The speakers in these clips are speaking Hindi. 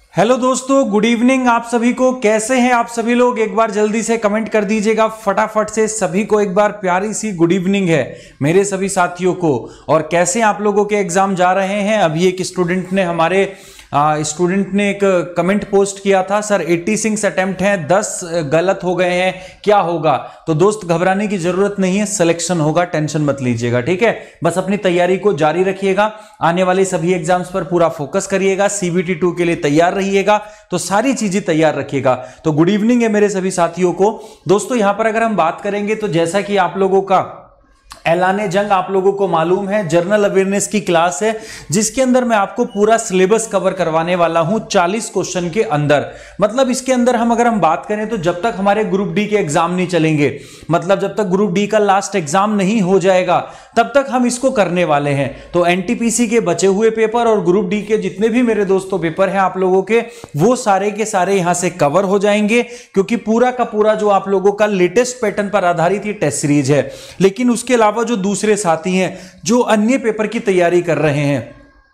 हेलो दोस्तों, गुड इवनिंग आप सभी को। कैसे हैं आप सभी लोग? एक बार जल्दी से कमेंट कर दीजिएगा फटाफट से। सभी को एक बार प्यारी सी गुड इवनिंग है मेरे सभी साथियों को। और कैसे आप लोगों के एग्जाम जा रहे हैं? अभी एक स्टूडेंट ने एक कमेंट पोस्ट किया था, सर 86 अटेम्प्ट हैं, 10 गलत हो गए हैं, क्या होगा? तो दोस्त घबराने की जरूरत नहीं है, सिलेक्शन होगा, टेंशन मत लीजिएगा, ठीक है। बस अपनी तैयारी को जारी रखिएगा, आने वाले सभी एग्जाम्स पर पूरा फोकस करिएगा, CBT 2 के लिए तैयार रहिएगा, तो सारी चीजें तैयार रखिएगा। तो गुड इवनिंग है मेरे सभी साथियों को। दोस्तों यहां पर अगर हम बात करेंगे तो जैसा कि आप लोगों का ऐलाने जंग आप लोगों को मालूम है, जनरल अवेयरनेस की क्लास है जिसके अंदर मैं आपको पूरा सिलेबस कवर करवाने वाला हूं 40 क्वेश्चन के अंदर। मतलब इसके अंदर अगर हम बात करें तो जब तक हमारे ग्रुप डी के एग्जाम नहीं चलेंगे, मतलब जब तक ग्रुप डी का लास्ट एग्जाम नहीं हो जाएगा तब तक हम इसको करने वाले हैं। तो एनटीपीसी के बचे हुए पेपर और ग्रुप डी के जितने भी मेरे दोस्तों पेपर हैं आप लोगों के, वो सारे के सारे यहां से कवर हो जाएंगे, क्योंकि पूरा का पूरा जो आप लोगों का लेटेस्ट पैटर्न पर आधारित ये टेस्ट सीरीज है। लेकिन उसके अलावा जो दूसरे साथी हैं जो अन्य पेपर की तैयारी कर रहे हैं,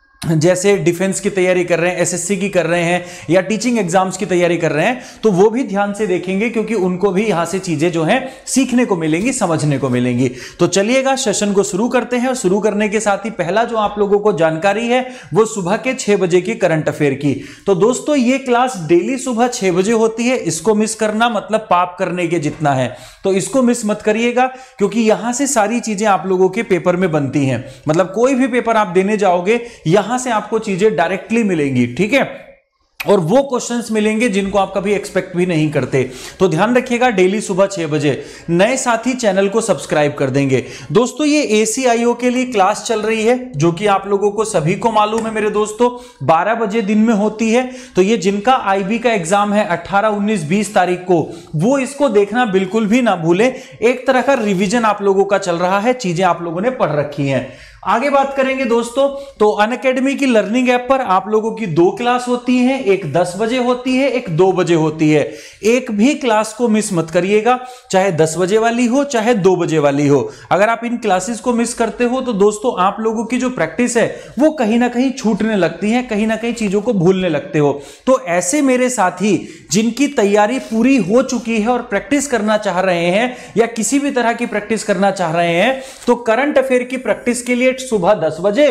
जैसे डिफेंस की तैयारी कर रहे हैं, एसएससी की कर रहे हैं, या टीचिंग एग्जाम्स की तैयारी कर रहे हैं, तो वो भी ध्यान से देखेंगे, क्योंकि उनको भी यहां से चीजें जो हैं सीखने को मिलेंगी, समझने को मिलेंगी। तो चलिएगा सेशन को शुरू करते हैं। और शुरू करने के साथ ही पहला जो आप लोगों को जानकारी है वो सुबह के 6 बजे की करंट अफेयर की। तो दोस्तों ये क्लास डेली सुबह 6 बजे होती है, इसको मिस करना मतलब पाप करने के जितना है, तो इसको मिस मत करिएगा, क्योंकि यहां से सारी चीजें आप लोगों के पेपर में बनती हैं। मतलब कोई भी पेपर आप देने जाओगे यहां से आपको चीजें डायरेक्टली मिलेंगी, ठीक है, और वो क्वेश्चंस मिलेंगे जिनको आप कभी एक्सपेक्ट भी नहीं करते। तो ध्यान रखिएगा, डेली सुबह 6 बजे। नए साथी चैनल को सब्सक्राइब कर देंगे। दोस्तों ये ACIO के लिए क्लास चल रही है, जो कि आप लोगों को सभी को मालूम है मेरे दोस्तों, 12 बजे दिन में होती है। तो ये जिनका IB का एग्जाम है 18, 19, 20 तारीख को, वो इसको देखना बिल्कुल भी ना भूले। एक तरह का रिविजन आप लोगों का चल रहा है, चीजें आप लोगों ने पढ़ रखी हैं। आगे बात करेंगे दोस्तों, तो अनअकैडमी की लर्निंग ऐप पर आप लोगों की 2 क्लास होती हैं, एक 10 बजे होती है, एक 2 बजे होती है। एक भी क्लास को मिस मत करिएगा, चाहे 10 बजे वाली हो चाहे 2 बजे वाली हो। अगर आप इन क्लासेस को मिस करते हो तो दोस्तों आप लोगों की जो प्रैक्टिस है वो कहीं ना कहीं छूटने लगती है, कहीं ना कहीं चीजों को भूलने लगते हो। तो ऐसे मेरे साथी जिनकी तैयारी पूरी हो चुकी है और प्रैक्टिस करना चाह रहे हैं, या किसी भी तरह की प्रैक्टिस करना चाह रहे हैं, तो करंट अफेयर की प्रैक्टिस के लिए सुबह 10 बजे,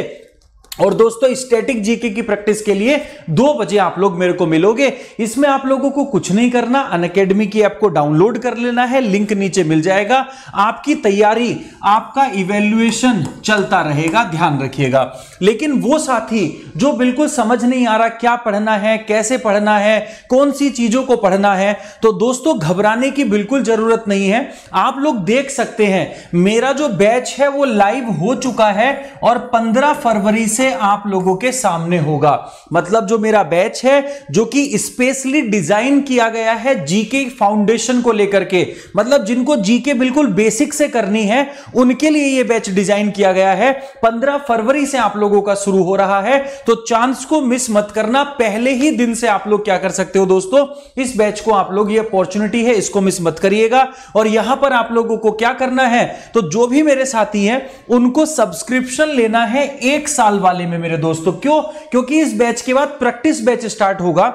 और दोस्तों स्टैटिक जीके की प्रैक्टिस के लिए 2 बजे आप लोग मेरे को मिलोगे। इसमें आप लोगों को कुछ नहीं करना, अनअकैडमी की ऐप को डाउनलोड कर लेना है, लिंक नीचे मिल जाएगा। आपकी तैयारी, आपका इवैल्यूएशन चलता रहेगा, ध्यान रखिएगा। लेकिन वो साथी जो बिल्कुल समझ नहीं आ रहा क्या पढ़ना है, कैसे पढ़ना है, कौन सी चीजों को पढ़ना है, तो दोस्तों घबराने की बिल्कुल जरूरत नहीं है। आप लोग देख सकते हैं मेरा जो बैच है वो लाइव हो चुका है और 15 फरवरी से आप लोगों के सामने होगा। मतलब जो मेरा बैच है जो कि स्पेशली डिजाइन किया गया है जीके फाउंडेशन को लेकर के, मतलब जिनको जीके बिल्कुल बेसिक से करनी है उनके लिए यह बैच डिजाइन किया गया है। 15 फरवरी से आप लोगों का शुरू हो रहा है, तो चांस को मिस मत करना। पहले ही दिन से आप लोग क्या कर सकते हो दोस्तों, इस बैच को आप लोग, ये अपॉर्चुनिटी है, इसको मिस मत करिएगा। और यहां पर आप लोगों को क्या करना है, तो जो भी मेरे साथी हैं उनको सब्सक्रिप्शन लेना है 1 साल वाले में मेरे दोस्तों। क्यों? क्योंकि इस बैच के बाद प्रैक्टिस बैच स्टार्ट होगा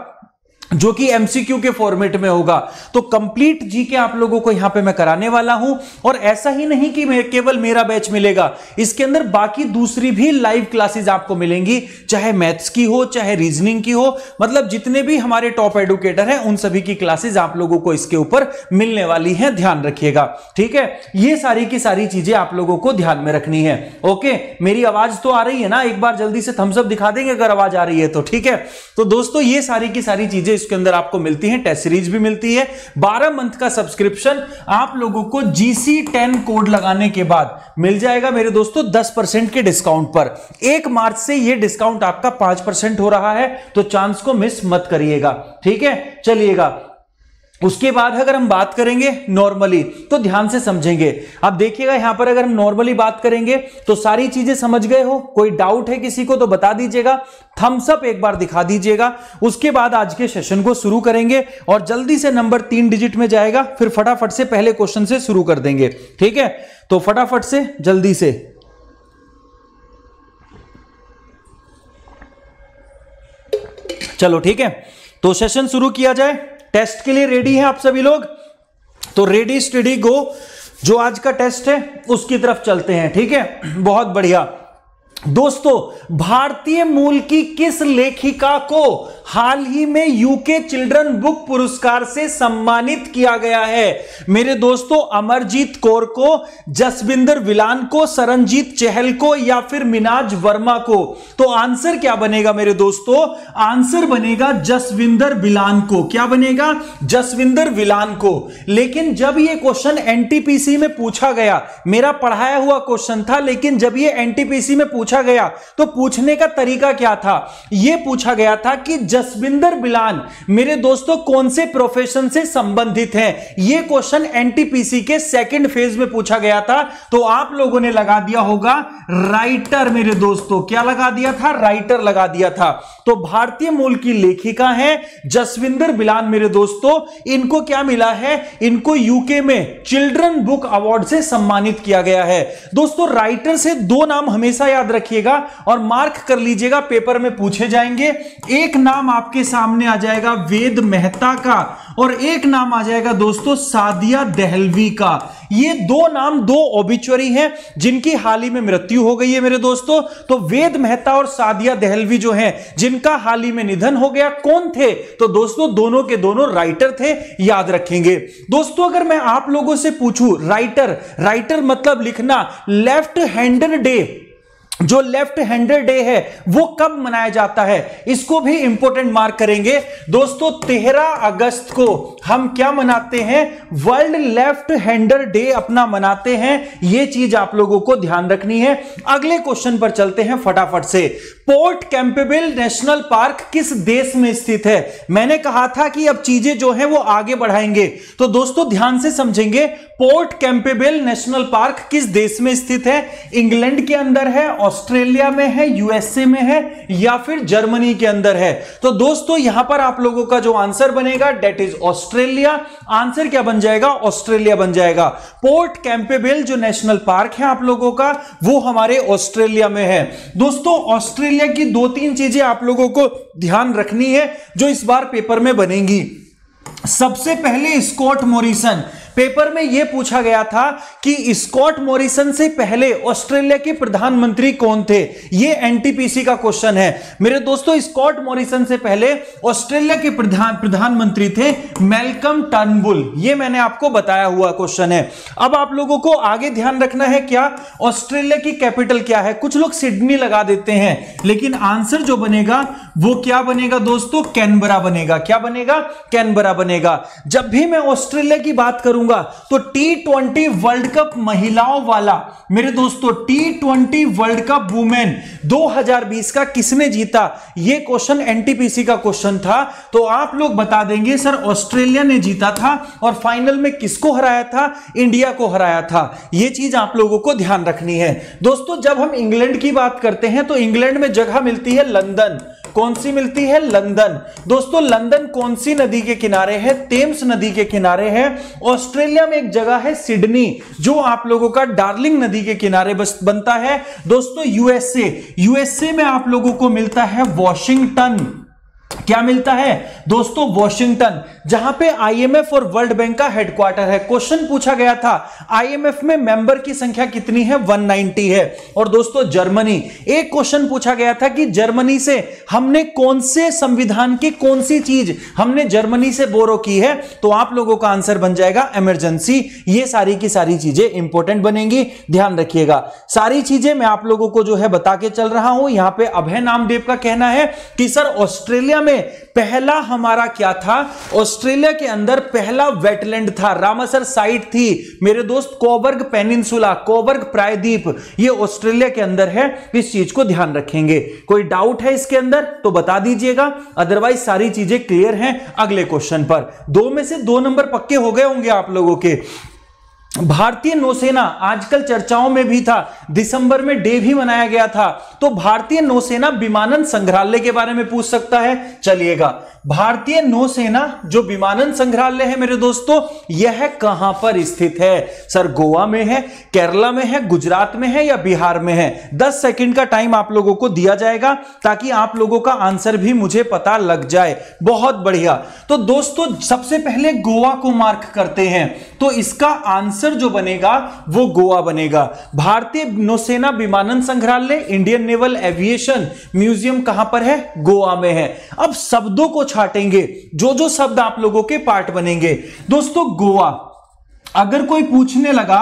जो कि MCQ के फॉर्मेट में होगा। तो कंप्लीट जीके आप लोगों को यहां पे मैं कराने वाला हूं। और ऐसा ही नहीं कि केवल मेरा बैच मिलेगा, इसके अंदर बाकी दूसरी भी लाइव क्लासेस आपको मिलेंगी, चाहे मैथ्स की हो चाहे रीजनिंग की हो। मतलब जितने भी हमारे टॉप एडुकेटर हैं उन सभी की क्लासेस आप लोगों को इसके ऊपर मिलने वाली हैं, ध्यान रखिएगा, ठीक है। ये सारी की सारी चीजें आप लोगों को ध्यान में रखनी है। ओके, मेरी आवाज तो आ रही है ना? एक बार जल्दी से थम्स अप दिखा देंगे अगर आवाज आ रही है तो, ठीक है। तो दोस्तों ये सारी की सारी चीजें इसके अंदर आपको मिलती हैं, टेस्ट सीरीज भी मिलती है। 12 मंथ का सब्सक्रिप्शन आप लोगों को GC10 कोड लगाने के बाद मिल जाएगा मेरे दोस्तों 10% के डिस्काउंट पर। 1 मार्च से यह डिस्काउंट आपका 5% हो रहा है, तो चांस को मिस मत करिएगा, ठीक है। चलिएगा, उसके बाद अगर हम बात करेंगे नॉर्मली, तो ध्यान से समझेंगे। अब देखिएगा यहां पर अगर हम नॉर्मली बात करेंगे तो सारी चीजें समझ गए हो? कोई डाउट है किसी को तो बता दीजिएगा, थम्स अप एक बार दिखा दीजिएगा। उसके बाद आज के सेशन को शुरू करेंगे और जल्दी से नंबर 3 डिजिट में जाएगा, फिर फटाफट से पहले क्वेश्चन से शुरू कर देंगे, ठीक है। तो फटाफट से जल्दी से चलो ठीक है, तो सेशन शुरू किया जाए। टेस्ट के लिए रेडी हैं आप सभी लोग? तो रेडी स्टडी गो, जो आज का टेस्ट है उसकी तरफ चलते हैं। ठीक है, बहुत बढ़िया दोस्तों, भारतीय मूल की किस लेखिका को हाल ही में यूके चिल्ड्रन बुक पुरस्कार से सम्मानित किया गया है? मेरे दोस्तों, अमरजीत कौर को, जसविंदर विलान को, सरनजीत चहल को या फिर मिनाज वर्मा को? तो आंसर क्या बनेगा मेरे दोस्तों? आंसर बनेगा जसविंदर विलान को। क्या बनेगा? जसविंदर विलान को। लेकिन जब यह क्वेश्चन एनटीपीसी में पूछा गया, मेरा पढ़ाया हुआ क्वेश्चन था, लेकिन जब यह एनटीपीसी में पूछा गया तो पूछने का तरीका क्या था? यह पूछा गया था कि जसविंदर विलान मेरे दोस्तों कौन से प्रोफेशन से संबंधित हैं। यह क्वेश्चन एनटीपीसी के सेकंड फेज में पूछा गया था। तो आप लोगों ने लगा दिया होगा राइटर मेरे दोस्तों। क्या लगा दिया था? राइटर लगा दिया था। तो भारतीय मूल की लेखिका है जसविंदर विलान मेरे दोस्तों। इनको क्या मिला है? इनको यूके में चिल्ड्रन बुक अवार्ड से सम्मानित किया गया है। दोस्तों, राइटर से दो नाम हमेशा याद रखिएगा और मार्क कर लीजिएगा, पेपर में पूछे जाएंगे। एक नाम आपके सामने आ जाएगा वेद मेहता का और एक नाम आ जाएगा दोस्तों सादिया दहलवी का। ये दो नाम दो ओबिचुअरी हैं जिनकी हाल ही में मृत्यु हो गई है मेरे दोस्तों। तो वेद मेहता और सादिया दहलवी जो हैं, जिनका हाल ही में निधन हो गया, कौन थे? तो दोस्तों दोनों के दोनों राइटर थे, याद रखेंगे। दोस्तों, अगर मैं आप लोगों से पूछूं राइटर मतलब लिखना, लेफ्ट हैंडेड डे, जो लेफ्ट हैंडेड डे है वो कब मनाया जाता है? इसको भी इंपॉर्टेंट मार्क करेंगे दोस्तों। 13 अगस्त को हम क्या मनाते हैं? वर्ल्ड लेफ्ट हैंडर डे अपना मनाते हैं। यह चीज आप लोगों को ध्यान रखनी है। अगले क्वेश्चन पर चलते हैं फटाफट से। पोर्ट कैंपबेल नेशनल पार्क किस देश में स्थित है? मैंने कहा था कि अब चीजें जो है वो आगे बढ़ाएंगे, तो दोस्तों ध्यान से समझेंगे। पोर्ट कैंपबेल नेशनल पार्क किस देश में स्थित है? इंग्लैंड के अंदर है, ऑस्ट्रेलिया में है, यूएसए में है या फिर जर्मनी के अंदर है? तो दोस्तों यहां पर आप लोगों का जो आंसर बनेगा डेट इज ऑस्ट्रेलिया। आंसर क्या बन जाएगा? ऑस्ट्रेलिया बन जाएगा। पोर्ट कैंपबेल जो नेशनल पार्क है आप लोगों का, वो हमारे ऑस्ट्रेलिया में है। दोस्तों, ऑस्ट्रेलिया की दो तीन चीजें आप लोगों को ध्यान रखनी है जो इस बार पेपर में बनेंगी। सबसे पहले स्कॉट मॉरिसन। पेपर में यह पूछा गया था कि स्कॉट मॉरिसन से पहले ऑस्ट्रेलिया के प्रधानमंत्री कौन थे? यह एनटीपीसी का क्वेश्चन है मेरे दोस्तों। स्कॉट मॉरिसन से पहले ऑस्ट्रेलिया के प्रधानमंत्री थे मैल्कम टर्नबुल। यह मैंने आपको बताया हुआ क्वेश्चन है। अब आप लोगों को आगे ध्यान रखना है, क्या ऑस्ट्रेलिया की कैपिटल क्या है? कुछ लोग सिडनी लगा देते हैं, लेकिन आंसर जो बनेगा वो क्या बनेगा दोस्तों? कैनबरा बनेगा। क्या बनेगा? कैनबरा बनेगा। जब भी मैं ऑस्ट्रेलिया की बात करूंगा तो T20 वर्ल्ड कप महिलाओं वाला मेरे दोस्तों, T20 वर्ल्ड कप वुमेन 2020 का किसने जीता? यह क्वेश्चन एनटीपीसी का क्वेश्चन था। तो आप लोग बता देंगे सर ऑस्ट्रेलिया ने जीता था और फाइनल में किसको हराया था? इंडिया को हराया था। यह चीज आप लोगों को ध्यान रखनी है दोस्तों। जब हम इंग्लैंड की बात करते हैं तो इंग्लैंड में जगह मिलती है लंदन। कौन सी मिलती है? लंदन। दोस्तों, लंदन कौन सी नदी के किनारे है? टेम्स नदी के किनारे है। ऑस्ट्रेलिया में एक जगह है सिडनी, जो आप लोगों का डार्लिंग नदी के किनारे बनता है। दोस्तों, यूएसए में आप लोगों को मिलता है वॉशिंगटन। क्या मिलता है दोस्तों? वॉशिंगटन, जहां पे आईएमएफ और वर्ल्ड बैंक का हेडक्वार्टर है। क्वेश्चन पूछा गया था आईएमएफ में मेंबर की संख्या कितनी है? 190 है। और दोस्तों, जर्मनी, एक क्वेश्चन पूछा गया था कि जर्मनी से हमने कौन से संविधान की कौन सी चीज हमने जर्मनी से बोरो की है? तो आप लोगों का आंसर बन जाएगा इमरजेंसी। ये सारी की सारी चीजें इंपॉर्टेंट बनेंगी, ध्यान रखिएगा। सारी चीजें मैं आप लोगों को जो है बता के चल रहा हूं। यहां पे अभय नामदेव का कहना है कि सर ऑस्ट्रेलिया में पहला हमारा क्या था? ऑस्ट्रेलिया के अंदर पहला वेटलैंड था, रामासर साइट थी मेरे दोस्त, कोबर्ग पेनिनसुला, कोबर्ग प्रायद्वीप, ये ऑस्ट्रेलिया के अंदर है। इस चीज को ध्यान रखेंगे। कोई डाउट है इसके अंदर तो बता दीजिएगा, अदरवाइज सारी चीजें क्लियर हैं। अगले क्वेश्चन पर 2 में से 2 नंबर पक्के हो गए होंगे आप लोगों के। भारतीय नौसेना आजकल चर्चाओं में भी था, दिसंबर में डे भी मनाया गया था। तो भारतीय नौसेना विमानन संग्रहालय के बारे में पूछ सकता है। चलिएगा, भारतीय नौसेना जो विमानन संग्रहालय है मेरे दोस्तों, यह कहां पर स्थित है? सर गोवा में है, केरला में है, गुजरात में है या बिहार में है? 10 सेकंड का टाइम आप लोगों को दिया जाएगा ताकि आप लोगों का आंसर भी मुझे पता लग जाए। बहुत बढ़िया। तो दोस्तों सबसे पहले गोवा को मार्क करते हैं, तो इसका आंसर जो बनेगा वो गोवा बनेगा। भारतीय नौसेना विमानन संग्रहालय, इंडियन नेवल एविएशन म्यूजियम कहां पर है? गोवा में है। अब शब्दों को छाटेंगे, जो जो शब्द आप लोगों के पार्ट बनेंगे। दोस्तों गोवा, अगर कोई पूछने लगा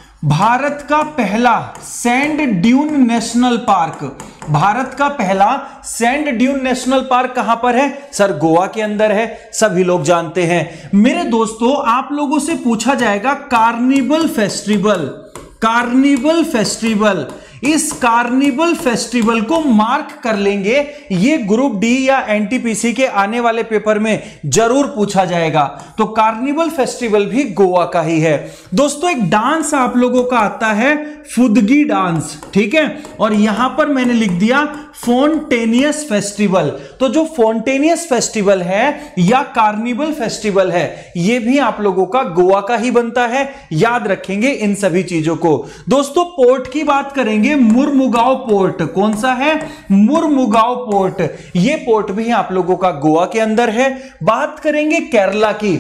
भारत का पहला sand dune national park, Bharat का पहला सैंड ड्यून नेशनल पार्क कहां पर है? सर गोवा के अंदर है, सभी लोग जानते हैं। मेरे दोस्तों आप लोगों से पूछा जाएगा कार्निवल फेस्टिवल, कार्निवल फेस्टिवल, इस कार्निवल फेस्टिवल को मार्क कर लेंगे, ये ग्रुप डी या एनटीपीसी के आने वाले पेपर में जरूर पूछा जाएगा। तो कार्निवल फेस्टिवल भी गोवा का ही है। दोस्तों एक डांस आप लोगों का आता है फुदगी डांस, ठीक है, और यहां पर मैंने लिख दिया फोंटेनियस फेस्टिवल। तो जो फोंटेनियस फेस्टिवल है या कार्निवल फेस्टिवल है, यह भी आप लोगों का गोवा का ही बनता है, याद रखेंगे इन सभी चीजों को। दोस्तों पोर्ट की बात करेंगे, मुर्मुगांव पोर्ट, कौन सा है? मुर्मुगांव पोर्ट, यह पोर्ट भी आप लोगों का गोवा के अंदर है। बात करेंगे केरला की,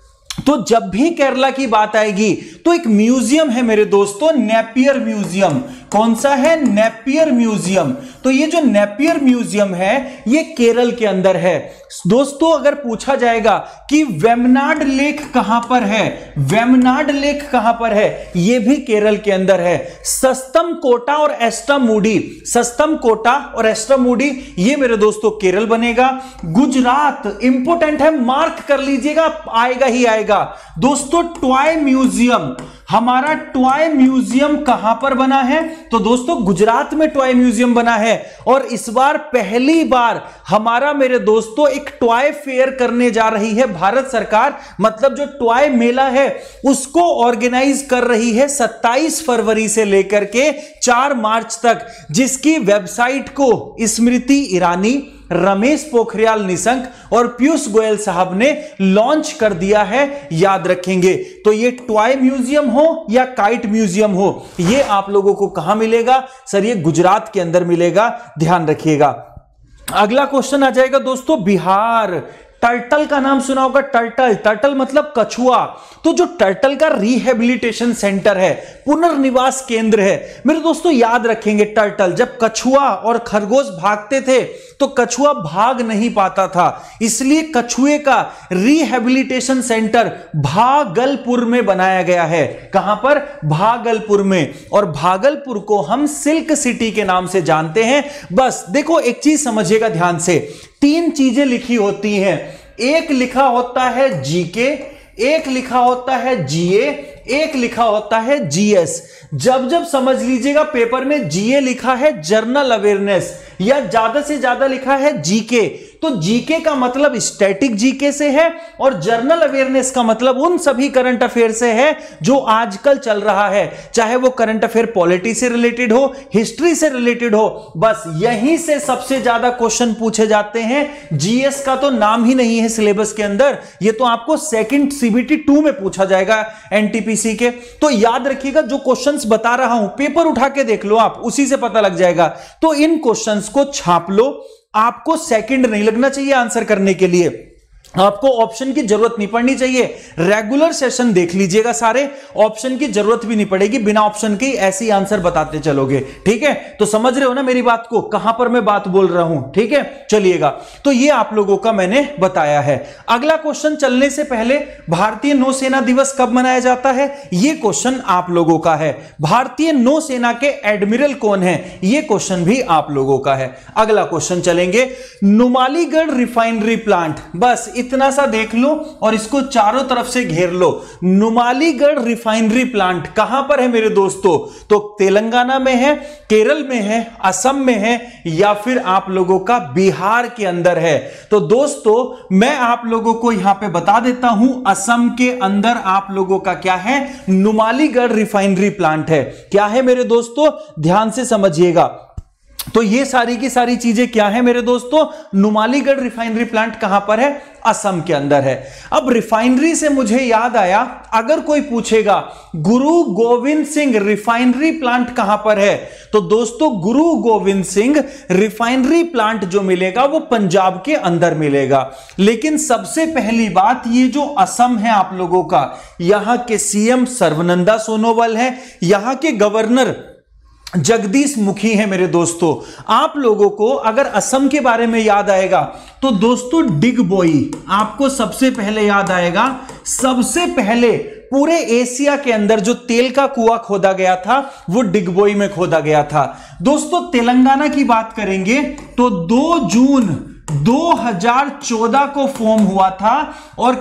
तो जब भी केरला की बात आएगी तो एक म्यूजियम है मेरे दोस्तों, नेपियर म्यूजियम। कौन सा है? Napier museum. तो ये जो नेपियर म्यूजियम है ये केरल के अंदर है। दोस्तों अगर पूछा जाएगा कि वेमनाड लेक कहां पर है, वेमनाड लेक कहां पर है, ये भी केरल के अंदर है। सस्तम कोटा और एस्टामूडी, सस्तम कोटा और एस्टामूडी ये मेरे दोस्तों केरल बनेगा। गुजरात इंपोर्टेंट है, मार्क कर लीजिएगा, आएगा ही आएगा। दोस्तों टॉय म्यूजियम, हमारा टॉय म्यूजियम कहां पर बना है? तो दोस्तों गुजरात में टॉय म्यूजियम बना है। और इस बार पहली बार हमारा मेरे दोस्तों एक टॉय फेयर करने जा रही है भारत सरकार, मतलब जो टॉय मेला है उसको ऑर्गेनाइज कर रही है 27 फरवरी से लेकर के 4 मार्च तक, जिसकी वेबसाइट को स्मृति ईरानी, रमेश पोखरियाल निशंक और पीयूष गोयल साहब ने लॉन्च कर दिया है, याद रखेंगे। तो ये टॉय म्यूजियम हो या काइट म्यूजियम हो, ये आप लोगों को कहां मिलेगा? सर ये गुजरात के अंदर मिलेगा, ध्यान रखिएगा। अगला क्वेश्चन आ जाएगा दोस्तों बिहार। टर्टल का नाम सुना होगा, टर्टल, टर्टल मतलब कछुआ। तो जो टर्टल का रिहेबिलिटेशन सेंटर है, पुनर्निवास केंद्र है मेरे दोस्तों, याद रखेंगे टर्टल, जब कछुआ और खरगोश भागते थे तो कछुआ भाग नहीं पाता था, इसलिए कछुए का रिहेबिलिटेशन सेंटर भागलपुर में बनाया गया है। कहां पर? भागलपुर में। और भागलपुर को हम सिल्क सिटी के नाम से जानते हैं। बस देखो एक चीज समझिएगा ध्यान से, 3 चीजें लिखी होती हैं, एक लिखा होता है जीके, एक लिखा होता है जीए, एक लिखा होता है जीएस। जब जब समझ लीजिएगा पेपर में जीए लिखा है जनरल अवेयरनेस या ज्यादा से ज्यादा लिखा है जीके, तो जीके का मतलब स्टैटिक जीके से है और जनरल अवेयरनेस का मतलब उन सभी करंट अफेयर से है जो आजकल चल रहा है, चाहे वो करंट अफेयर पॉलिटी से रिलेटेड हो, हिस्ट्री से रिलेटेड हो, बस यहीं से सबसे ज्यादा क्वेश्चन पूछे जाते हैं। जीएस का तो नाम ही नहीं है सिलेबस के अंदर, ये तो आपको सेकंड सीबीटी 2 में पूछा जाएगा एनटीपीसी के। तो याद रखिएगा जो क्वेश्चंस बता रहा हूं पेपर उठा के देख लो आप, उसी से पता लग जाएगा। तो इन क्वेश्चंस को छाप लो, आपको सेकंड नहीं लगना चाहिए आंसर करने के लिए, आपको ऑप्शन की जरूरत नहीं पड़नी चाहिए। रेगुलर सेशन देख लीजिएगा सारे, ऑप्शन की जरूरत भी नहीं पड़ेगी, बिना ऑप्शन के ऐसे ही आंसर बताते चलोगे, ठीक है। तो समझ रहे हो ना मेरी बात को, कहां पर मैं बात बोल रहा हूं, ठीक है। चलिएगा, तो ये आप लोगों का मैंने बताया है। अगला क्वेश्चन चलने से पहले, भारतीय नौसेना दिवस कब मनाया जाता है, ये क्वेश्चन आप लोगों का है। भारतीय नौसेना के एडमिरल कौन है, ये क्वेश्चन भी आप लोगों का है। अगला क्वेश्चन चलेंगे, नुमालीगढ़ रिफाइनरी प्लांट, बस इतना सा देख लो और इसको चारों तरफ से घेर लो। नुमालीगढ़ रिफाइनरी प्लांट कहां पर है मेरे दोस्तों? तो तेलंगाना में है, केरल में है, असम में है या फिर आप लोगों का बिहार के अंदर है। तो दोस्तों मैं आप लोगों को यहां पे बता देता हूं, असम के अंदर आप लोगों का क्या है, नुमालीगढ़ रिफाइनरी प्लांट है। क्या है मेरे दोस्तों, ध्यान से समझिएगा। तो ये सारी की सारी चीजें क्या है मेरे दोस्तों, नुमालीगढ़ रिफाइनरी प्लांट कहां पर है, असम के अंदर है। अब रिफाइनरी से मुझे याद आया, अगर कोई पूछेगा गुरु गोविंद सिंह रिफाइनरी प्लांट कहां पर है, तो दोस्तों गुरु गोविंद सिंह रिफाइनरी प्लांट जो मिलेगा वो पंजाब के अंदर मिलेगा। लेकिन सबसे पहली बात, ये जो असम है आप लोगों का, यहां के सीएम सर्बानंद सोनोवाल है, यहां के गवर्नर जगदीश मुखी है मेरे दोस्तों। आप लोगों को अगर असम के बारे में याद आएगा तो दोस्तों डिगबोई आपको सबसे पहले याद आएगा। सबसे पहले पूरे एशिया के अंदर जो तेल का कुआं खोदा गया था वो डिगबोई में खोदा गया था। दोस्तों तेलंगाना की बात करेंगे तो 2 जून 2014 को फॉर्म हुआ था और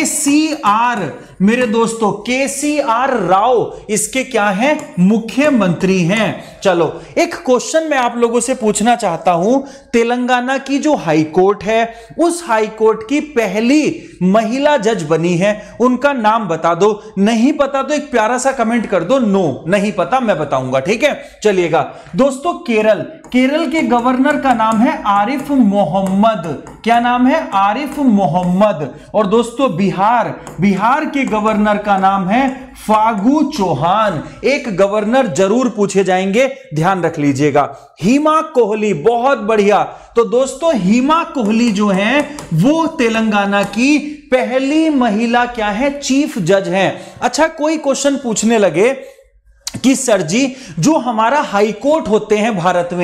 केसीआर मेरे दोस्तों, केसीआर राव इसके क्या हैं, मुख्यमंत्री हैं। चलो एक क्वेश्चन मैं आप लोगों से पूछना चाहता हूं, तेलंगाना की जो हाई कोर्ट है उस हाई कोर्ट की पहली महिला जज बनी है, उनका नाम बता दो। नहीं पता तो एक प्यारा सा कमेंट कर दो, नो नहीं पता मैं बताऊंगा, ठीक है। चलिएगा दोस्तों, केरल के गवर्नर का नाम है आरिफ मोहम्मद। क्या नाम है, आरिफ मोहम्मद। और दोस्तों बिहार के गवर्नर का नाम है फागू चौहान। एक गवर्नर जरूर पूछे जाएंगे, ध्यान रख लीजिएगा। हिमा कोहली, बहुत बढ़िया। तो दोस्तों हिमा कोहली जो है वो तेलंगाना की पहली महिला क्या है, चीफ जज हैं। अच्छा कोई क्वेश्चन पूछने लगे कि सर जी जो हमारा हाई कोर्ट होते हैं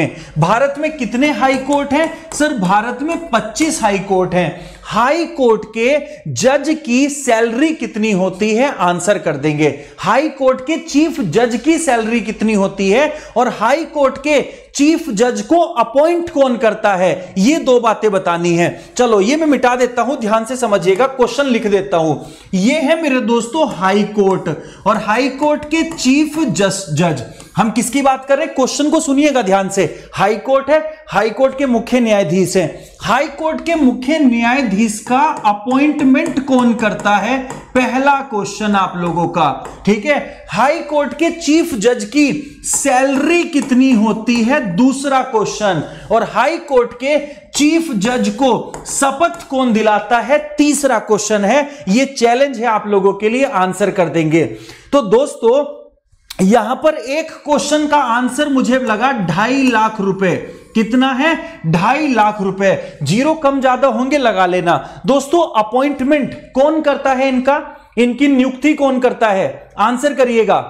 भारत में कितने हाई कोर्ट हैं? सर भारत में 25 हाई कोर्ट हैं। हाई कोर्ट के जज की सैलरी कितनी होती है? आंसर कर देंगे। हाई कोर्ट के चीफ जज की सैलरी कितनी होती है और हाई कोर्ट के चीफ जज को अपॉइंट कौन करता है, ये 2 बातें बतानी है। चलो ये मैं मिटा देता हूं, ध्यान से समझिएगा, क्वेश्चन लिख देता हूं। ये है मेरे दोस्तों हाई कोर्ट और हाई कोर्ट के चीफ जज। हम किसकी बात कर रहे हैं, क्वेश्चन को सुनिएगा ध्यान से। हाई कोर्ट है, हाई कोर्ट के मुख्य न्यायाधीश हैं। हाई कोर्ट के मुख्य न्यायाधीश का अपॉइंटमेंट कौन करता है, पहला क्वेश्चन आप लोगों का, ठीक है। हाई कोर्ट के चीफ जज की सैलरी कितनी होती है, दूसरा क्वेश्चन। और हाई कोर्ट के चीफ जज को शपथ कौन दिलाता है, तीसरा क्वेश्चन है। यह चैलेंज है आप लोगों के लिए, आंसर कर देंगे। तो दोस्तों यहां पर एक क्वेश्चन का आंसर मुझे लगा 2.5 लाख रुपए। कितना है, 2.5 लाख रुपए। जीरो कम ज्यादा होंगे लगा लेना। दोस्तों अपॉइंटमेंट कौन करता है इनका, इनकी नियुक्ति कौन करता है, आंसर करिएगा।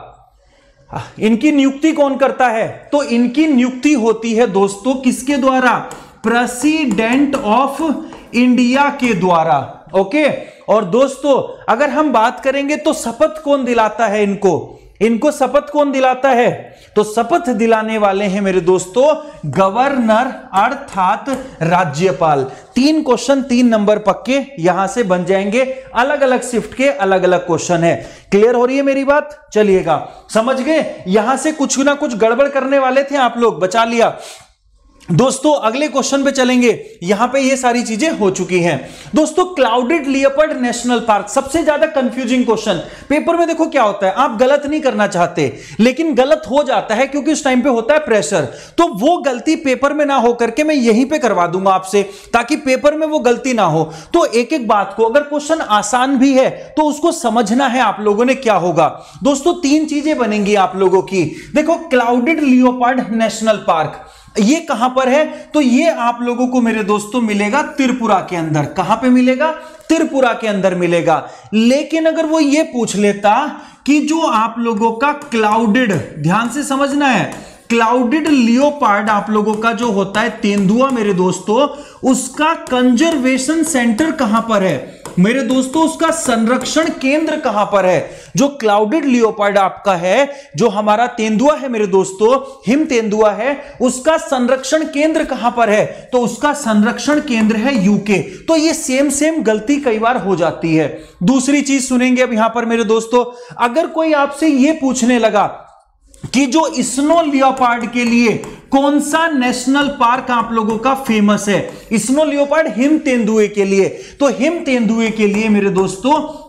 इनकी नियुक्ति कौन करता है? तो इनकी नियुक्ति होती है दोस्तों किसके द्वारा, प्रेसिडेंट ऑफ इंडिया के द्वारा। ओके। और दोस्तों अगर हम बात करेंगे तो शपथ कौन दिलाता है इनको शपथ कौन दिलाता है? तो शपथ दिलाने वाले हैं मेरे दोस्तों गवर्नर अर्थात राज्यपाल। 3 क्वेश्चन 3 नंबर पक्के यहां से बन जाएंगे। अलग अलग शिफ्ट के अलग अलग क्वेश्चन है। क्लियर हो रही है मेरी बात? चलिएगा, समझ गए। यहां से कुछ ना कुछ गड़बड़ करने वाले थे आप लोग, बचा लिया। दोस्तों अगले क्वेश्चन पे चलेंगे। यहां पे ये सारी चीजें हो चुकी हैं। दोस्तों क्लाउडेड लियोपार्ड नेशनल पार्क, सबसे ज्यादा कंफ्यूजिंग क्वेश्चन। पेपर में देखो क्या होता है, आप गलत नहीं करना चाहते लेकिन गलत हो जाता है क्योंकि उस टाइम पे होता है प्रेशर। तो वो गलती पेपर में ना हो करके मैं यहीं पे करवा दूंगा आपसे, ताकि पेपर में वो गलती ना हो। तो एक एक बात को, अगर क्वेश्चन आसान भी है तो उसको समझना है आप लोगों ने। क्या होगा दोस्तों, 3 चीजें बनेंगी आप लोगों की। देखो क्लाउडेड लियोपार्ड नेशनल पार्क ये कहां पर है? तो ये आप लोगों को मेरे दोस्तों मिलेगा त्रिपुरा के अंदर। कहां पे मिलेगा? त्रिपुरा के अंदर मिलेगा। लेकिन अगर वो ये पूछ लेता कि जो आप लोगों का क्लाउडेड, ध्यान से समझना है, क्लाउडेड लियोपार्ड आप लोगों का जो होता है तेंदुआ मेरे दोस्तों, उसका कंजर्वेशन सेंटर कहां पर है मेरे दोस्तों, उसका संरक्षण केंद्र कहां पर है? जो क्लाउडेड लियोपार्ड आपका है, जो हमारा तेंदुआ है मेरे दोस्तों, हिम तेंदुआ है, उसका संरक्षण केंद्र कहां पर है? तो उसका संरक्षण केंद्र है यूके। तो ये सेम गलती कई बार हो जाती है। दूसरी चीज सुनेंगे अब यहां पर मेरे दोस्तों, अगर कोई आपसे यह पूछने लगा कि जो स्नो लियोपार्ड के लिए कौन सा नेशनल पार्क आप लोगों का फेमस है? स्नो लियोपार्ड हिम तेंदुए के लिए। तो हिम तेंदुए के लिए मेरे दोस्तों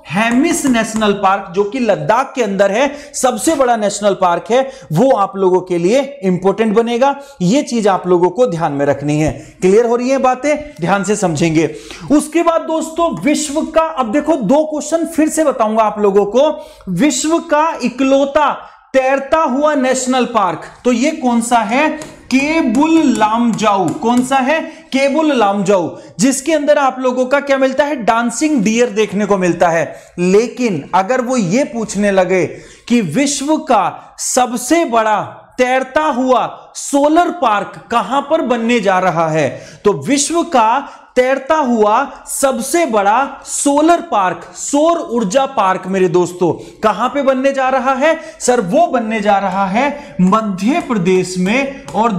हेमिस नेशनल पार्क, जो कि लद्दाख के अंदर है, सबसे बड़ा नेशनल पार्क है, वो आप लोगों के लिए इंपॉर्टेंट बनेगा। ये चीज आप लोगों को ध्यान में रखनी है। क्लियर हो रही है बातें? ध्यान से समझेंगे। उसके बाद दोस्तों विश्व का, अब देखो 2 क्वेश्चन फिर से बताऊंगा आप लोगों को। विश्व का इकलौता तैरता हुआ नेशनल पार्क, तो ये कौन सा है? केबुल लामजाऊ। कौन सा है? केबुल लामजाऊ, जिसके अंदर आप लोगों का क्या मिलता है? डांसिंग डियर देखने को मिलता है। लेकिन अगर वो ये पूछने लगे कि विश्व का सबसे बड़ा तैरता हुआ सोलर पार्क कहां पर बनने जा रहा है, तो विश्व का तैरता हुआ सबसे बड़ा सोलर पार्क, सौर ऊर्जा पार्क मेरे दोस्तों, कहां पे बनने जा रहा है? सर वो बनने जा रहा है मध्य प्रदेश में, और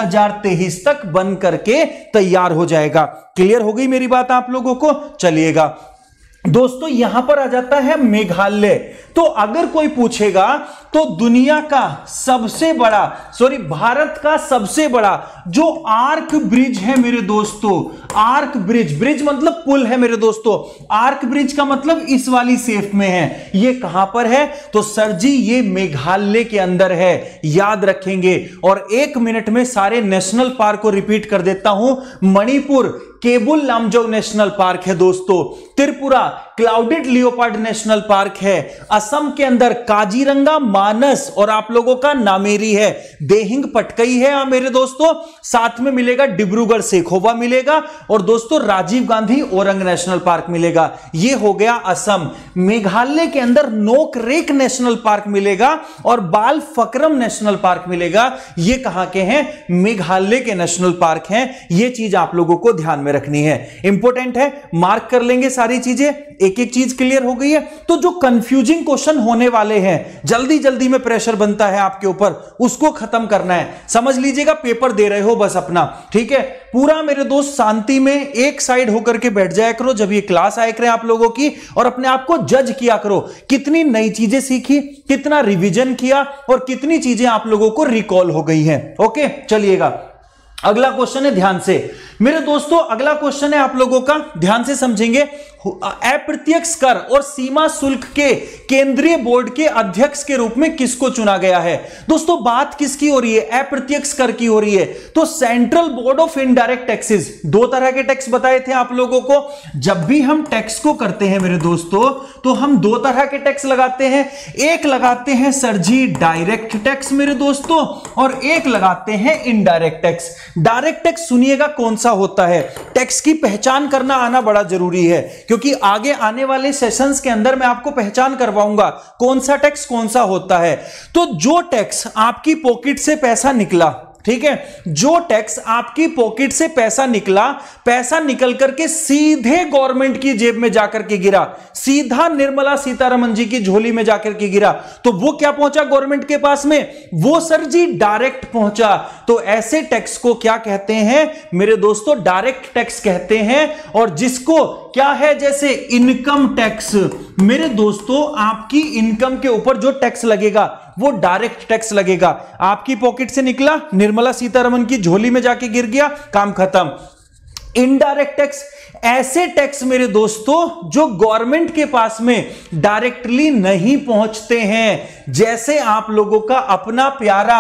2023 तक बन करके तैयार हो जाएगा। क्लियर हो गई मेरी बात आप लोगों को? चलिएगा दोस्तों, यहां पर आ जाता है मेघालय। तो अगर कोई पूछेगा तो दुनिया का सबसे बड़ा, सॉरी भारत का सबसे बड़ा जो आर्क ब्रिज है मेरे दोस्तों, आर्क ब्रिज, ब्रिज मतलब पुल है मेरे दोस्तों, आर्क ब्रिज का मतलब इस वाली शेप में है, ये कहां पर है? तो सर जी ये मेघालय के अंदर है, याद रखेंगे। और 1 मिनट में सारे नेशनल पार्क को रिपीट कर देता हूं। मणिपुर केबुल लामजाऊ नेशनल पार्क है दोस्तों, Tripura clouded leopard national park है, असम के अंदर काजीरंगा मानस और आप लोगों का नामेरी है, देहिंग पटकई है मेरे दोस्तों, साथ में मिलेगा डिब्रूगढ़ सेखोवा मिलेगा, और दोस्तों राजीव गांधी ओरंग नेशनल पार्क मिलेगा। ये हो गया असम। मेघालय के अंदर नोकरेक नेशनल पार्क मिलेगा और बाल फकरम नेशनल पार्क मिलेगा। ये कहां के हैं? मेघालय के नेशनल पार्क हैं। ये चीज आप लोगों को ध्यान में रखनी है, इंपॉर्टेंट है, मार्क कर लेंगे सारी चीजें। एक एक चीज क्लियर हो गई है। तो जो कंफ्यूजिंग क्वेश्चन होने वाले हैं, जल्दी जल्दी में प्रेशर बनता है आपके ऊपर, उसको खत्म करना है। समझ लीजिएगा पेपर दे रहे हो बस अपना, ठीक है? पूरा मेरे दोस्त शांति में एक साइड होकर के बैठ जाया करो जब ये क्लास आया करें आप लोगों की, और अपने आप को जज किया करो, कितनी नई चीजें सीखी, कितना रिवीजन किया, और कितनी चीजें आप लोगों को रिकॉल हो गई हैं। ओके चलिएगा, अगला क्वेश्चन है, ध्यान से मेरे दोस्तों, अगला क्वेश्चन है आप लोगों का, ध्यान से समझेंगे। अप्रत्यक्ष कर और सीमा शुल्क के केंद्रीय बोर्ड के अध्यक्ष के रूप में किसको चुना गया है? दोस्तों बात किसकी हो रही है? अप्रत्यक्ष कर की हो रही है। तो Central Board of Indirect Taxes, 2 तरह के टैक्स बताए थे आप लोगों को। जब भी हम टैक्स को करते हैं मेरे दोस्तों, तो हम 2 तरह के टैक्स लगाते हैं। एक लगाते हैं सर जी डायरेक्ट टैक्स मेरे दोस्तों, और एक लगाते हैं इनडायरेक्ट टैक्स। डायरेक्ट टैक्स सुनिएगा कौन सा होता है, टैक्स की पहचान करना आना बड़ा जरूरी है, क्योंकि आगे आने वाले सेशंस के अंदर मैं आपको पहचान करवाऊंगा कौन सा टैक्स कौन सा होता है। तो जो टैक्स आपकी पॉकेट से पैसा निकला, ठीक है, जो टैक्स आपकी पॉकेट से पैसा निकला, पैसा निकल करके सीधे गवर्नमेंट की जेब में जाकर के गिरा, सीधा निर्मला सीतारमण जी की झोली में जाकर के गिरा, तो वो क्या पहुंचा गवर्नमेंट के पास में? वो सर जी डायरेक्ट पहुंचा। तो ऐसे टैक्स को क्या कहते हैं मेरे दोस्तों? डायरेक्ट टैक्स कहते हैं। और जिसको क्या है, जैसे इनकम टैक्स मेरे दोस्तों, आपकी इनकम के ऊपर जो टैक्स लगेगा वो डायरेक्ट टैक्स लगेगा। आपकी पॉकेट से निकला, निर्मला सीतारमण की झोली में जाके गिर गया, काम खत्म। इनडायरेक्ट टैक्स ऐसे टैक्स मेरे दोस्तों जो गवर्नमेंट के पास में डायरेक्टली नहीं पहुंचते हैं, जैसे आप लोगों का अपना प्यारा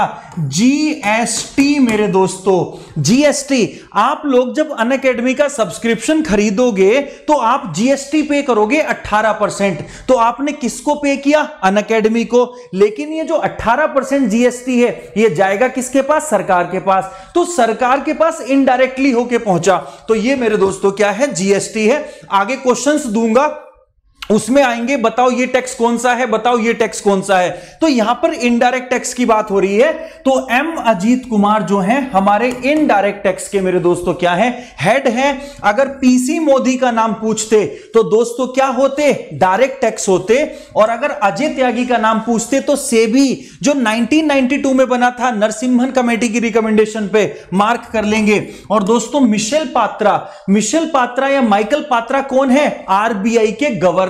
जीएसटी मेरे दोस्तों। जीएसटी आप लोग जब अनअकैडमी का सब्सक्रिप्शन खरीदोगे तो आप जीएसटी पे करोगे 18%। तो आपने किसको पे किया? अनअकैडमी को। लेकिन ये जो 18% जीएसटी है ये जाएगा किसके पास? सरकार के पास। तो सरकार के पास इनडायरेक्टली होके पहुंचा। तो ये मेरे दोस्तों क्या है? जीएसटी है। आगे क्वेश्चंस दूंगा उसमें आएंगे, बताओ ये टैक्स कौन सा है, बताओ ये टैक्स कौन सा है। तो यहां पर इनडायरेक्ट टैक्स की बात हो रही है। तो एम अजीत कुमार जो हैं हमारे इनडायरेक्ट टैक्स के मेरे दोस्तों क्या है? हेड हैं। अगर पीसी मोदी का नाम पूछते तो दोस्तों क्या होते? डायरेक्ट टैक्स होते। और अगर अजय त्यागी का नाम पूछते तो सेबी जो 1992 में बना था नरसिम्हन कमेटी की रिकमेंडेशन पे, मार्क कर लेंगे। और दोस्तों मिशेल पात्रा या माइकल पात्रा कौन है? आरबीआई के गवर्नर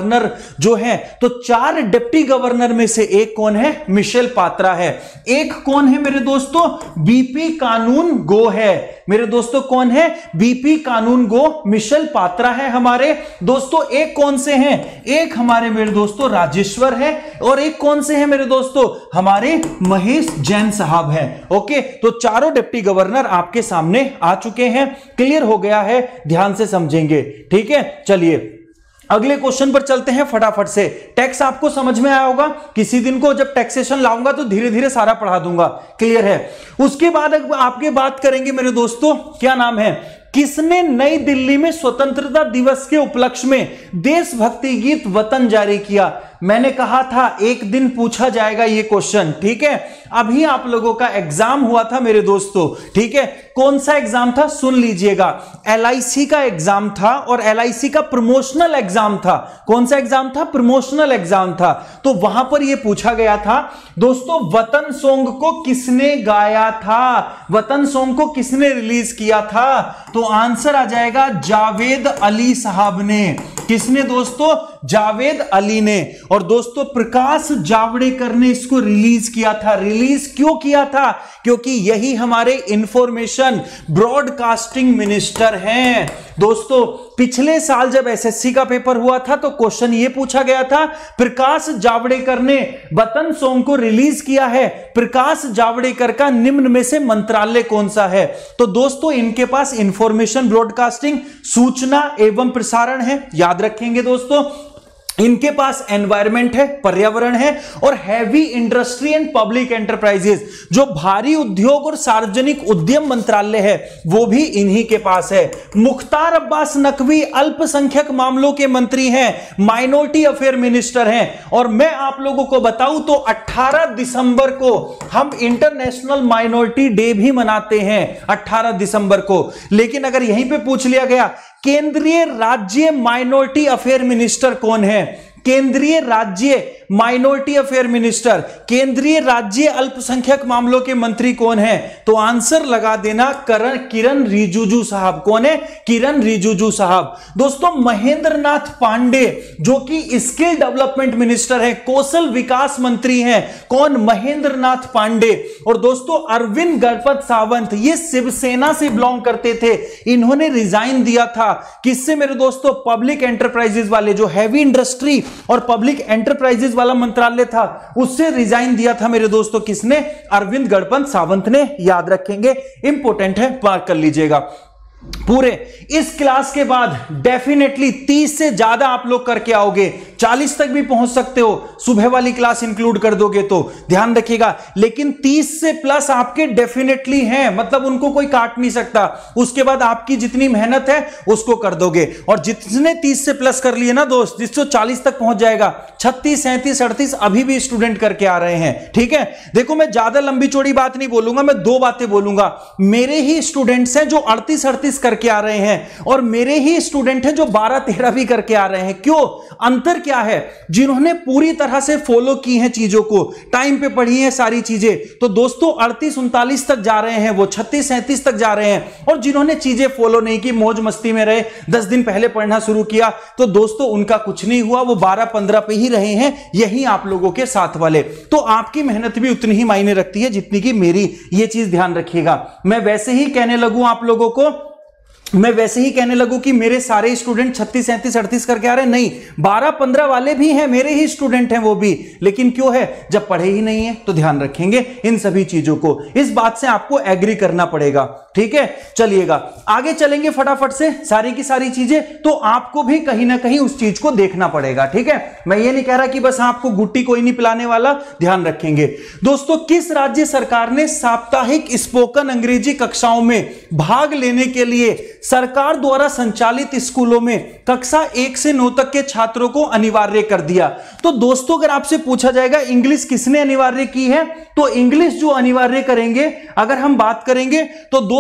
गवर्नर जो है, तो 4 डिप्टी गवर्नर में से एक कौन है? मिशेल पात्रा है। एक कौन है मेरे दोस्तों? बीपी कानूनगो है। मेरे दोस्तों कौन है? बीपी कानूनगो, मिशेल पात्रा है हमारे दोस्तों। एक कौन से हैं? एक हमारे मेरे दोस्तों राजेश्वर है, और एक कौन से हैं मेरे दोस्तों? हमारे महेश जैन साहब हैं। ओके, तो चारों डिप्टी गवर्नर आपके सामने आ चुके हैं। क्लियर हो गया है? ध्यान से समझेंगे, ठीक है। चलिए अगले क्वेश्चन पर चलते हैं फटाफट से। टैक्स आपको समझ में आया होगा। किसी दिन को जब टैक्सेशन लाऊंगा तो धीरे धीरे सारा पढ़ा दूंगा। क्लियर है? उसके बाद आपके बात करेंगे मेरे दोस्तों, क्या नाम है, किसने नई दिल्ली में स्वतंत्रता दिवस के उपलक्ष्य में देशभक्ति गीत वतन जारी किया? मैंने कहा था एक दिन पूछा जाएगा ये क्वेश्चन, ठीक है। अभी आप लोगों का एग्जाम हुआ था मेरे दोस्तों, ठीक है। कौन सा एग्जाम था? सुन लीजिएगा, LIC का एग्जाम था, और LIC का प्रमोशनल एग्जाम था। कौन सा एग्जाम था? प्रमोशनल एग्जाम था। तो वहां पर यह पूछा गया था दोस्तों, वतन सॉन्ग को किसने गाया था? वतन सॉन्ग को किसने रिलीज किया था? तो आंसर आ जाएगा जावेद अली साहब ने। किसने दोस्तों? जावेद अली ने। और दोस्तों प्रकाश जावड़ेकर ने इसको रिलीज किया था। रिलीज क्यों किया था? क्योंकि यही हमारे इंफॉर्मेशन ब्रॉडकास्टिंग मिनिस्टर हैं। दोस्तों पिछले साल जब SSC का पेपर हुआ था तो क्वेश्चन ये पूछा गया था, प्रकाश जावड़ेकर ने वतन सॉन्ग को रिलीज किया है, प्रकाश जावड़ेकर का निम्न में से मंत्रालय कौन सा है? तो दोस्तों इनके पास इंफॉर्मेशन ब्रॉडकास्टिंग, सूचना एवं प्रसारण है, याद रखेंगे दोस्तों। इनके पास एनवायरमेंट है, पर्यावरण है, और heavy industry and public enterprises, जो भारी उद्योग और सार्वजनिक उद्यम मंत्रालय है, वो भी इन्हीं के पास है। मुख्तार अब्बास नकवी अल्पसंख्यक मामलों के मंत्री हैं, माइनॉरिटी अफेयर मिनिस्टर हैं। और मैं आप लोगों को बताऊं तो 18 दिसंबर को हम इंटरनेशनल माइनॉरिटी डे भी मनाते हैं, 18 दिसंबर को। लेकिन अगर यहीं पे पूछ लिया गया केंद्रीय राज्य माइनॉरिटी अफेयर मिनिस्टर कौन है? केंद्रीय राज्य माइनॉरिटी अफेयर मिनिस्टर, केंद्रीय राज्य अल्पसंख्यक मामलों के मंत्री कौन है? तो आंसर लगा देना किरण रिजिजू साहब। कौन है? किरण रिजिजू साहब। दोस्तों महेंद्र नाथ पांडे जो कि स्किल डेवलपमेंट मिनिस्टर है, कौशल विकास मंत्री हैं। कौन? महेंद्र नाथ पांडे। और दोस्तों अरविंद गणपत सावंत, ये शिवसेना से बिलोंग करते थे, इन्होंने रिजाइन दिया था। किससे मेरे दोस्तों? पब्लिक एंटरप्राइजेस वाले, जो हैवी इंडस्ट्री और पब्लिक एंटरप्राइजेस वाला मंत्रालय था, उससे रिजाइन दिया था मेरे दोस्तों। किसने? अरविंद गणपत सावंत ने। याद रखेंगे, इंपॉर्टेंट है, मार्क कर लीजिएगा। पूरे इस क्लास के बाद डेफिनेटली 30 से ज्यादा आप लोग करके आओगे, 40 तक भी पहुंच सकते हो, सुबह वाली क्लास इंक्लूड कर दोगे तो ध्यान रखिएगा। लेकिन 30 से प्लस आपके डेफिनेटली हैं, मतलब उनको कोई काट नहीं सकता। उसके बाद आपकी जितनी मेहनत है उसको कर दोगे। और जितने 30 से प्लस कर लिए ना दोस्त, जिससे 40 तक पहुंच जाएगा, 36, 37, 38 अभी भी स्टूडेंट करके आ रहे हैं, ठीक है। देखो मैं ज्यादा लंबी चौड़ी बात नहीं बोलूंगा, मैं 2 बातें बोलूंगा। मेरे ही स्टूडेंट्स हैं जो 38 करके आ रहे हैं, और मेरे ही स्टूडेंट हैं जो 12-13 भी करके आ रहे हैं। क्यों? अंतर क्या है? जिन्होंने पूरी तरह से फॉलो की हैं चीजों को, टाइम पे पढ़ी हैं सारी चीजें, तो दोस्तों 38-39 तक जा रहे हैं, वो 36-37 तक जा रहे हैं। और जिन्होंने चीजें फॉलो नहीं की, मौज मस्ती में रहे, 10 दिन पहले पढ़ना शुरू किया, तो दोस्तों उनका कुछ नहीं हुआ, वो 12-15 पे ही रहे हैं। यही आप लोगों के साथ वाले। तो आपकी मेहनत भी उतनी ही मायने रखती है जितनी की मेरी, ये चीज ध्यान रखिएगा। मैं वैसे ही कहने लगूं आप लोगों को, मैं वैसे ही कहने लगूं कि मेरे सारे स्टूडेंट 36, 37, 38 करके आ रहे हैं, नहीं, 12-15 वाले भी हैं, मेरे ही स्टूडेंट हैं वो भी। लेकिन क्यों है? जब पढ़े ही नहीं है। तो ध्यान रखेंगे इन सभी चीजों को, इस बात से आपको एग्री करना पड़ेगा, ठीक है। चलिएगा आगे चलेंगे फटाफट से, सारी की सारी चीजें तो आपको भी कहीं ना कहीं उस चीज को देखना पड़ेगा, ठीक है। मैं ये नहीं कह रहा कि बस आपको गुट्टी कोई नहीं पिलाने वाला, ध्यान रखेंगे। दोस्तों किस राज्य सरकार ने साप्ताहिक स्पोकन अंग्रेजी कक्षाओं में भाग लेने के लिए सरकार द्वारा संचालित स्कूलों में कक्षा 1 से 9 तक के छात्रों को अनिवार्य कर दिया? तो दोस्तों अगर आपसे पूछा जाएगा इंग्लिश किसने अनिवार्य की है, तो इंग्लिश जो अनिवार्य करेंगे, अगर हम बात करेंगे तो 2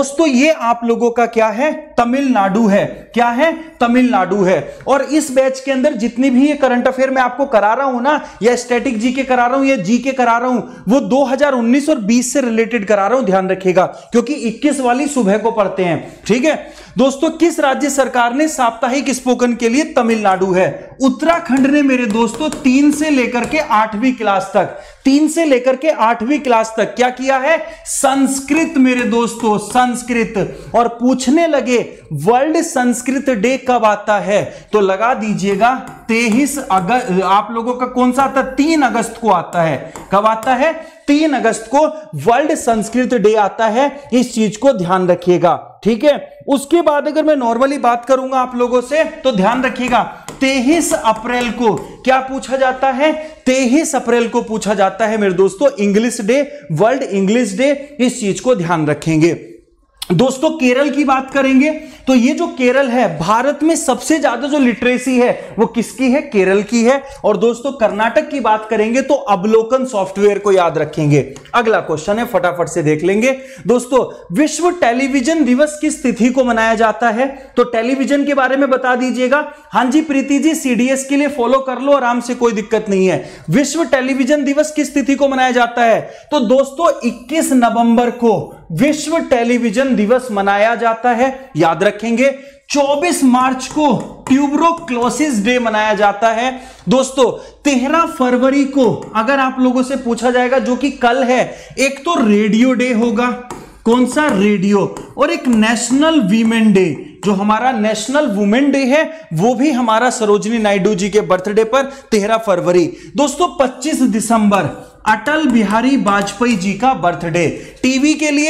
दोस्तों ये आप लोगों का क्या है, तमिलनाडु है। क्या है, तमिलनाडु है। और इस बैच के अंदर जितनी भी ये करंट अफेयर मैं आपको करा रहा हूं ना, या स्टैटिक जीके करा रहा हूं या जीके करा रहा हूं, वो 2019 और 20 से रिलेटेड करा रहा हूं, ध्यान रखिएगा, क्योंकि 21 वाली सुबह को पढ़ते हैं। ठीक है दोस्तों, किस राज्य सरकार ने साप्ताहिक स्पोकन के लिए, तमिलनाडु है। उत्तराखंड ने मेरे दोस्तों 3 से लेकर के 8वीं क्लास तक, 3 से लेकर के 8वीं क्लास तक क्या किया है, संस्कृत मेरे दोस्तों, संस्कृत। और पूछने लगे वर्ल्ड संस्कृत डे कब आता है, तो लगा दीजिएगा 23 अगस्त, आप लोगों का कौन सा आता है, 3 अगस्त को आता है। कब आता है, 3 अगस्त को वर्ल्ड संस्कृत डे आता है, इस चीज को ध्यान रखिएगा। ठीक है, उसके बाद अगर मैं नॉर्मली बात करूंगा आप लोगों से, तो ध्यान रखिएगा 23 अप्रैल को क्या पूछा जाता है, 23 अप्रैल को पूछा जाता है मेरे दोस्तों English Day, World English Day, इस चीज को ध्यान रखेंगे। दोस्तों केरल की बात करेंगे तो ये जो केरल है, भारत में सबसे ज्यादा जो लिटरेसी है वो किसकी है, केरल की है। और दोस्तों कर्नाटक की बात करेंगे तो अवलोकन सॉफ्टवेयर को याद रखेंगे। अगला क्वेश्चन है, फटाफट से देख लेंगे। दोस्तों विश्व टेलीविजन दिवस किस तिथि को मनाया जाता है, तो टेलीविजन के बारे में बता दीजिएगा। हां जी प्रीति जी, सीडीएस के लिए फॉलो कर लो आराम से, कोई दिक्कत नहीं है। विश्व टेलीविजन दिवस किस तिथि को मनाया जाता है, तो दोस्तों 21 नवंबर को विश्व टेलीविजन दिवस मनाया जाता है, याद रखेंगे। 24 मार्च को ट्यूबरोक्लोसिस डे मनाया जाता है। दोस्तों 13 फरवरी को अगर आप लोगों से पूछा जाएगा, जो कि कल है, एक तो रेडियो डे होगा, कौन सा, रेडियो, और एक नेशनल वीमेन डे, जो हमारा नेशनल वुमेन डे है वो भी हमारा सरोजिनी नायडू जी के बर्थडे पर 13 फरवरी। दोस्तों 25 दिसंबर अटल बिहारी वाजपेयी जी का बर्थडे। टीवी के लिए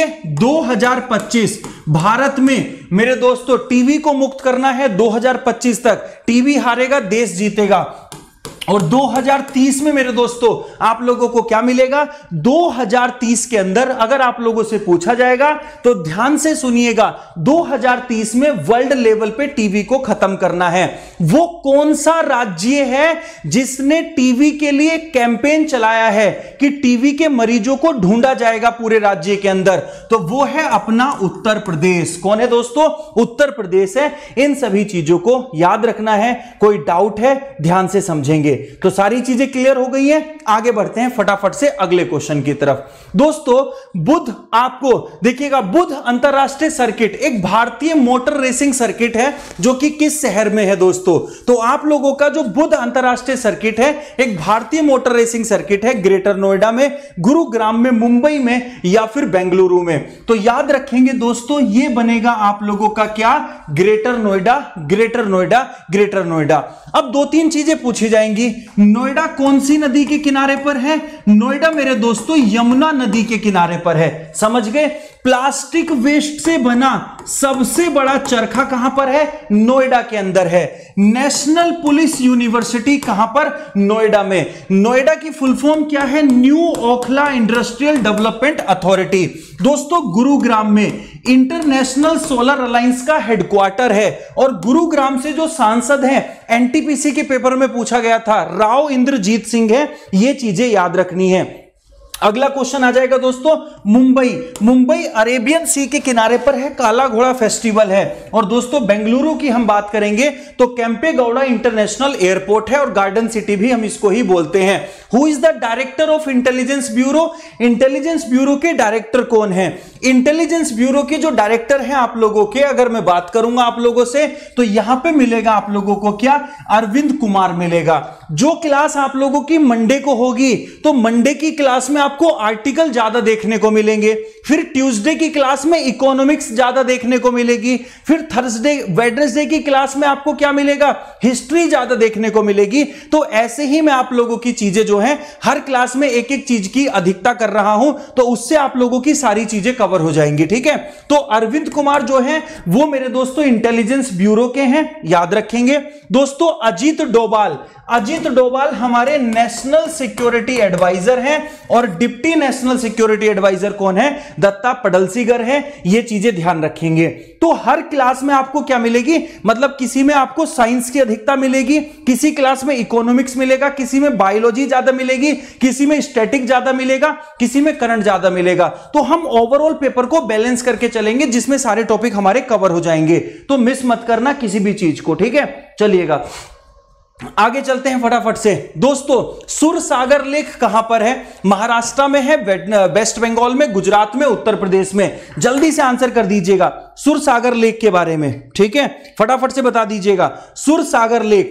2025 भारत में मेरे दोस्तों टीवी को मुक्त करना है 2025 तक। टीवी हारेगा देश जीतेगा। और 2030 में मेरे दोस्तों आप लोगों को क्या मिलेगा, 2030 के अंदर अगर आप लोगों से पूछा जाएगा तो ध्यान से सुनिएगा, 2030 में वर्ल्ड लेवल पे टीवी को खत्म करना है। वो कौन सा राज्य है जिसने टीवी के लिए कैंपेन चलाया है कि टीवी के मरीजों को ढूंढा जाएगा पूरे राज्य के अंदर, तो वो है अपना उत्तर प्रदेश। कौन है दोस्तों, उत्तर प्रदेश है। इन सभी चीजों को याद रखना है, कोई डाउट है ध्यान से समझेंगे। तो सारी चीजें क्लियर हो गई हैं, आगे बढ़ते हैं फटाफट से अगले क्वेश्चन की तरफ। दोस्तों बुध, आपको देखिएगा, बुध अंतरराष्ट्रीय सर्किट एक भारतीय मोटर रेसिंग सर्किट है, जो कि किस शहर में है दोस्तों, तो आप लोगों का जो बुध अंतरराष्ट्रीय सर्किट है एक भारतीय मोटर रेसिंग सर्किट है, ग्रेटर नोएडा में, गुरुग्राम में, मुंबई में या फिर बेंगलुरु में। तो याद रखेंगे दोस्तों ये बनेगा आप लोगों का क्या, Greater Noida, Greater Noida, Greater Noida. अब 2-3 चीजें पूछी जाएंगी। नोएडा कौन सी नदी के किनारे पर है, नोएडा मेरे दोस्तों यमुना नदी के किनारे पर है, समझ गए। प्लास्टिक वेस्ट से बना सबसे बड़ा चरखा कहां पर है, नोएडा के अंदर है। नेशनल पुलिस यूनिवर्सिटी कहां पर, नोएडा में। नोएडा की फुल फॉर्म क्या है, New Okhla Industrial Development Authority. दोस्तों गुरुग्राम में इंटरनेशनल सोलर अलायंस का हेडक्वार्टर है। और गुरुग्राम से जो सांसद हैं, एनटीपीसी के पेपर में पूछा गया था, राव इंद्रजीत सिंह है, ये चीजें याद रखनी है। अगला क्वेश्चन आ जाएगा दोस्तों, मुंबई। मुंबई अरेबियन सी के किनारे पर है, काला घोड़ा फेस्टिवल है। और दोस्तों बेंगलुरु की हम बात करेंगे तो केम्पेगौड़ा इंटरनेशनल एयरपोर्ट है, और गार्डन सिटी भी हम इसको ही बोलते हैं। Who is the director of Intelligence Bureau, Intelligence Bureau के डायरेक्टर कौन है, इंटेलिजेंस ब्यूरो के जो डायरेक्टर हैं आप लोगों के, अगर मैं बात करूंगा आप लोगों से, तो यहां पे मिलेगा आप लोगों को क्या, अरविंद कुमार मिलेगा। जो क्लास आप लोगों की मंडे को होगी, तो मंडे की क्लास में आपको आर्टिकल ज्यादा देखने को मिलेंगे, फिर ट्यूसडे की क्लास में इकोनॉमिक्स ज्यादा देखने को मिलेगी, फिर थर्सडे वेडनेसडे की क्लास में आपको क्या मिलेगा, हिस्ट्री ज्यादा देखने को मिलेगी। तो ऐसे ही मैं आप लोगों की चीजें जो हैं हर क्लास में एक एक चीज की अधिकता कर रहा हूं, तो उससे आप लोगों की सारी चीजें कवर हो जाएंगी, ठीक है। तो अरविंद कुमार जो है वो मेरे दोस्तों इंटेलिजेंस ब्यूरो के हैं, याद रखेंगे। दोस्तों अजीत डोभाल, अजीत डोभाल हमारे नेशनल सिक्योरिटी एडवाइजर हैं, और डिप्टी नेशनल सिक्योरिटी एडवाइजर कौन है, दत्ता पडलसीगर है। ये चीजें ध्यान रखेंगे। तो हर क्लास में आपको क्या मिलेगी, मतलब किसी में आपको साइंस की अधिकता मिलेगी, किसी क्लास में इकोनॉमिक्स मिलेगा, किसी में बायोलॉजी ज्यादा मिलेगी, किसी में स्टैटिक ज्यादा मिलेगा, किसी में करंट ज्यादा मिलेगा। तो हम ओवरऑल पेपर को बैलेंस करके चलेंगे जिसमें सारे टॉपिक हमारे कवर हो जाएंगे, तो मिस मत करना किसी भी चीज को, ठीक है। चलिएगा आगे चलते हैं फटाफट से। दोस्तों सुरसागर लेक कहां पर है? महाराष्ट्र में है, वेस्ट बंगाल में, गुजरात में, उत्तर प्रदेश में। जल्दी से आंसर कर दीजिएगा सुरसागर लेक के बारे में, ठीक है, फटाफट से बता दीजिएगा सुरसागर लेक।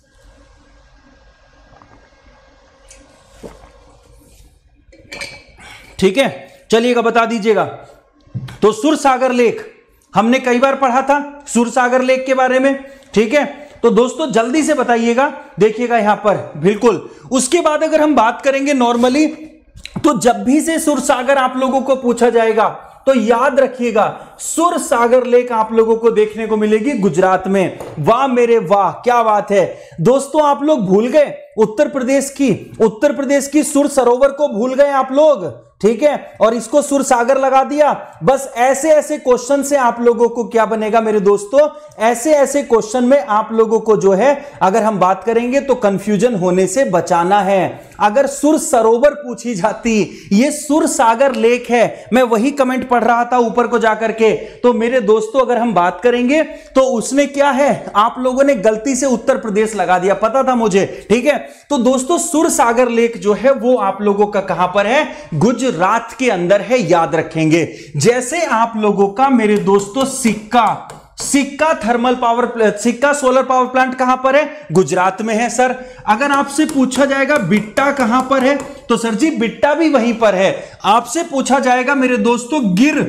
ठीक है, चलिएगा बता दीजिएगा। तो सुरसागर लेक हमने कई बार पढ़ा था सुरसागर लेक के बारे में, ठीक है। तो दोस्तों जल्दी से बताइएगा, देखिएगा यहां पर बिल्कुल। उसके बाद अगर हम बात करेंगे नॉर्मली, तो जब भी से सुरसागर आप लोगों को पूछा जाएगा तो याद रखिएगा सुरसागर लेक आप लोगों को देखने को मिलेगी गुजरात में। वाह मेरे वाह, क्या बात है दोस्तों। आप लोग भूल गए उत्तर प्रदेश की सुर सरोवर को भूल गए आप लोग, ठीक है, और इसको सुरसागर लगा दिया। बस ऐसे ऐसे क्वेश्चन से आप लोगों को क्या बनेगा मेरे दोस्तों, ऐसे ऐसे क्वेश्चन में आप लोगों को जो है अगर हम बात करेंगे तो कंफ्यूजन होने से बचाना है। अगर सुर सरोवर पूछी जाती, ये सुरसागर लेक है, मैं वही कमेंट पढ़ रहा था ऊपर को जाकर के, तो मेरे दोस्तों अगर हम बात करेंगे तो उसने क्या है, आप लोगों ने गलती से उत्तर प्रदेश लगा दिया, पता था मुझे, ठीक है। तो दोस्तों सुरसागर लेक जो है वो आप लोगों का कहां पर है? गुजरात के अंदर है, याद रखेंगे। जैसे आप लोगों का मेरे दोस्तों Sikka thermal power, Sikka solar power plant कहां पर है? गुजरात में है सर। अगर आपसे पूछा जाएगा बिट्टा कहां पर है, तो सर जी बिट्टा भी वहीं पर है। आपसे पूछा जाएगा मेरे दोस्तों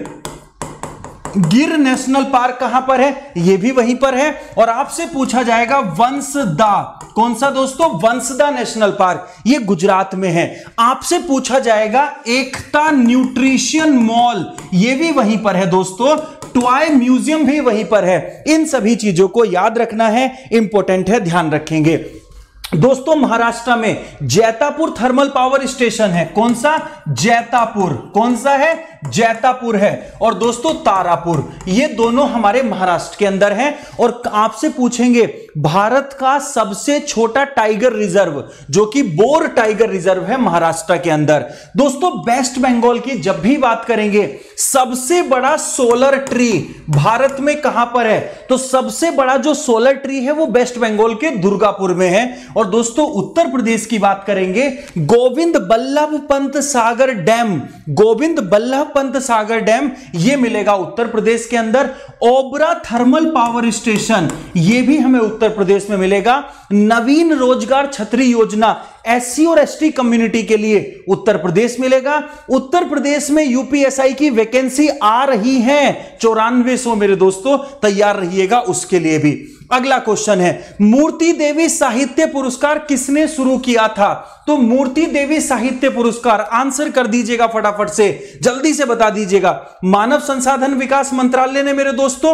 गिर नेशनल पार्क कहां पर है? यह भी वहीं पर है। और आपसे पूछा जाएगा वंसदा, कौन सा दोस्तों? वंसदा नेशनल पार्क, यह गुजरात में है। आपसे पूछा जाएगा एकता न्यूट्रिशन मॉल, यह भी वहीं पर है दोस्तों। टॉय म्यूजियम भी वहीं पर है। इन सभी चीजों को याद रखना है, इंपॉर्टेंट है, ध्यान रखेंगे। दोस्तों महाराष्ट्र में जैतापुर थर्मल पावर स्टेशन है। कौन सा? जैतापुर। कौन सा है? जैतापुर है। और दोस्तों तारापुर, ये दोनों हमारे महाराष्ट्र के अंदर हैं। और आपसे पूछेंगे भारत का सबसे छोटा टाइगर रिजर्व, जो कि बोर टाइगर रिजर्व है महाराष्ट्र के अंदर। दोस्तों वेस्ट बंगाल की जब भी बात करेंगे, सबसे बड़ा सोलर ट्री भारत में कहां पर है? तो सबसे बड़ा जो सोलर ट्री है वो वेस्ट बंगाल के दुर्गापुर में है। और दोस्तों उत्तर प्रदेश की बात करेंगे, गोविंद बल्लभ पंत सागर डैम, गोविंद बल्लभ पंत सागर डैम, यह मिलेगा उत्तर प्रदेश के अंदर। ओबरा थर्मल पावर स्टेशन, यह भी हमें उत्तर प्रदेश में मिलेगा। नवीन रोजगार छतरी योजना एससी और एसटी कम्युनिटी के लिए उत्तर प्रदेश मिलेगा। उत्तर प्रदेश में यूपीएसआई की वैकेंसी आ रही है 9400 मेरे दोस्तों, तैयार रहिएगा उसके लिए भी। अगला क्वेश्चन है, मूर्ति देवी साहित्य पुरस्कार किसने शुरू किया था? तो मूर्ति देवी साहित्य पुरस्कार आंसर कर दीजिएगा फटाफट से, जल्दी से बता दीजिएगा। मानव संसाधन विकास मंत्रालय ने मेरे दोस्तों,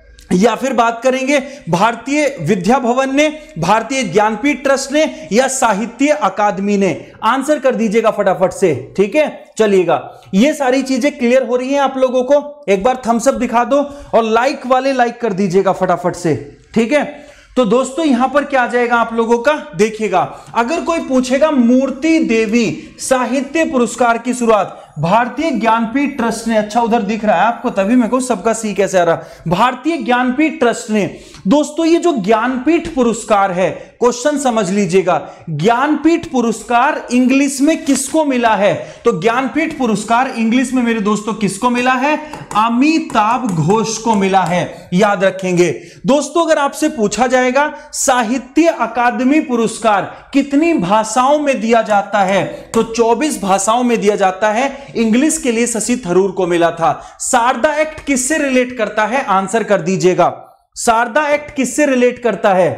या फिर बात करेंगे भारतीय विद्या भवन ने, भारतीय ज्ञानपीठ ट्रस्ट ने, या साहित्य अकादमी ने? आंसर कर दीजिएगा फटाफट से, ठीक है। चलिएगा ये सारी चीजें क्लियर हो रही हैं आप लोगों को? एक बार थम्स अप दिखा दो और लाइक वाले लाइक कर दीजिएगा फटाफट से, ठीक है। तो दोस्तों यहां पर क्या आ जाएगा आप लोगों का, देखिएगा अगर कोई पूछेगा मूर्ति देवी साहित्य पुरस्कार की शुरुआत भारतीय ज्ञानपीठ ट्रस्ट ने, अच्छा उधर दिख रहा है आपको, तभी मेरे को सबका सी कैसे आ रहा, भारतीय ज्ञानपीठ ट्रस्ट ने। दोस्तों ये जो ज्ञानपीठ पुरस्कार है, क्वेश्चन समझ लीजिएगा, ज्ञानपीठ पुरस्कार इंग्लिश में किसको मिला है? तो ज्ञानपीठ पुरस्कार इंग्लिश में मेरे दोस्तों किसको मिला है? अमिताभ घोष को मिला है, याद रखेंगे। दोस्तों अगर आपसे पूछा जाएगा साहित्य अकादमी पुरस्कार कितनी भाषाओं में दिया जाता है, तो 24 भाषाओं में दिया जाता है। इंग्लिश के लिए शशि थरूर को मिला था। शारदा एक्ट किससे रिलेट करता है? आंसर कर दीजिएगा, शारदा एक्ट किससे रिलेट करता है?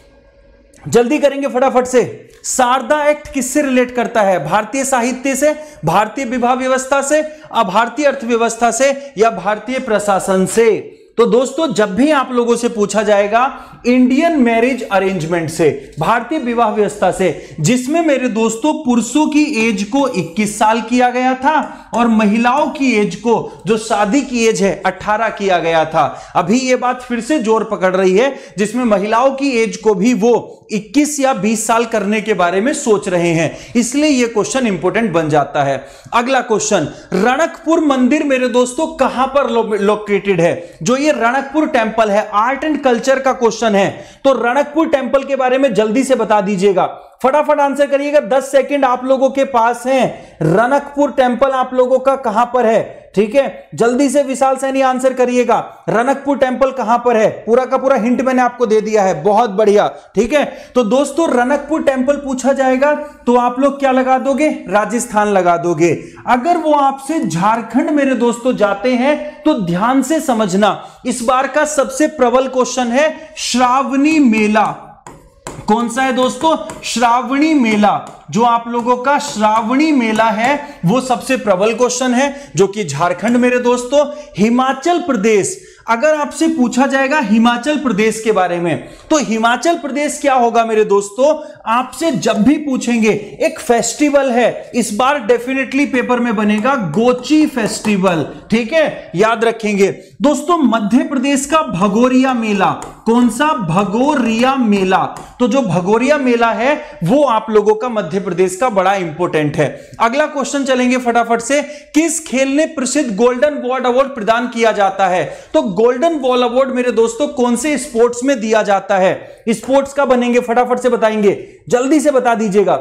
जल्दी करेंगे फटाफट से। शारदा एक्ट किससे रिलेट करता है? भारतीय साहित्य से, भारतीय विवाह व्यवस्था से, भारतीय अर्थव्यवस्था से, या भारतीय प्रशासन से? तो दोस्तों जब भी आप लोगों से पूछा जाएगा इंडियन मैरिज अरेंजमेंट से, भारतीय विवाह व्यवस्था से, जिसमें मेरे दोस्तों पुरुषों की एज को 21 साल किया गया था और महिलाओं की एज को, जो शादी की एज है, 18 किया गया था। अभी यह बात फिर से जोर पकड़ रही है, जिसमें महिलाओं की एज को भी वो 21 या 20 साल करने के बारे में सोच रहे हैं, इसलिए यह क्वेश्चन इंपॉर्टेंट बन जाता है। अगला क्वेश्चन, रणकपुर मंदिर मेरे दोस्तों कहां पर लोकेटेड है? जो ये रणकपुर टेंपल है, आर्ट एंड कल्चर का क्वेश्चन है, तो रणकपुर टेंपल के बारे में जल्दी से बता दीजिएगा, फटाफट आंसर करिएगा, 10 सेकंड आप लोगों के पास हैं। रणकपुर टेंपल आप लोगों का कहां पर है? ठीक है, जल्दी से विशाल सैनी आंसर करिएगा, रणकपुर टेंपल कहां पर है? पूरा का पूरा हिंट मैंने आपको दे दिया है, बहुत बढ़िया। ठीक है, तो दोस्तों रणकपुर टेंपल पूछा जाएगा तो आप लोग क्या लगा दोगे? राजस्थान लगा दोगे। अगर वो आपसे झारखंड मेरे दोस्तों जाते हैं तो ध्यान से समझना, इस बार का सबसे प्रबल क्वेश्चन है श्रावणी मेला। कौन सा है दोस्तों? श्रावणी मेला। जो आप लोगों का श्रावणी मेला है वो सबसे प्रबल क्वेश्चन है, जो कि झारखंड मेरे दोस्तों। हिमाचल प्रदेश, अगर आपसे पूछा जाएगा हिमाचल प्रदेश के बारे में, तो हिमाचल प्रदेश क्या होगा मेरे दोस्तों? आपसे जब भी पूछेंगे, एक फेस्टिवल है, इस बार डेफिनेटली पेपर में बनेगा, गोची फेस्टिवल। ठीक है, याद रखेंगे दोस्तों। मध्य प्रदेश का भगोरिया मेला, कौन सा? भगोरिया मेला। तो जो भगोरिया मेला है वो आप लोगों का मध्य प्रदेश का बड़ा इंपॉर्टेंट है। अगला क्वेश्चन चलेंगे फटाफट से, किस खेल ने प्रसिद्ध गोल्डन बॉल अवार्ड प्रदान किया जाता है? तो गोल्डन बॉल अवार्ड मेरे दोस्तों कौन से स्पोर्ट्स में दिया जाता है? स्पोर्ट्स का बनेंगे, फटाफट से बताएंगे, जल्दी से बता दीजिएगा।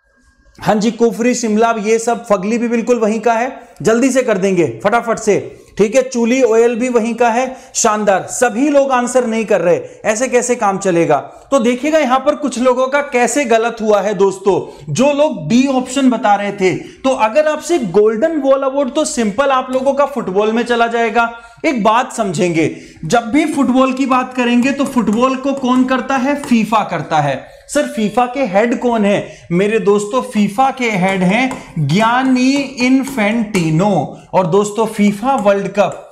हाँ जी, कुफरी, शिमला, ये सब, फगली भी बिल्कुल वहीं का है, जल्दी से कर देंगे फटाफट से। ठीक है, चूली ऑयल भी वहीं का है, शानदार। सभी लोग आंसर नहीं कर रहे, ऐसे कैसे काम चलेगा? तो देखिएगा यहां पर कुछ लोगों का कैसे गलत हुआ है दोस्तों, जो लोग डी ऑप्शन बता रहे थे। तो अगर आपसे गोल्डन बॉल अवार्ड, तो सिंपल आप लोगों का फुटबॉल में चला जाएगा। एक बात समझेंगे, जब भी फुटबॉल की बात करेंगे तो फुटबॉल को कौन करता है? फीफा करता है। सर फीफा के हेड कौन है? मेरे दोस्तों फीफा के हेड हैं गियानी इन्फेंटिनो। और दोस्तों फीफा वर्ल्ड कप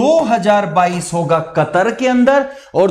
2022 होगा कतर के अंदर, और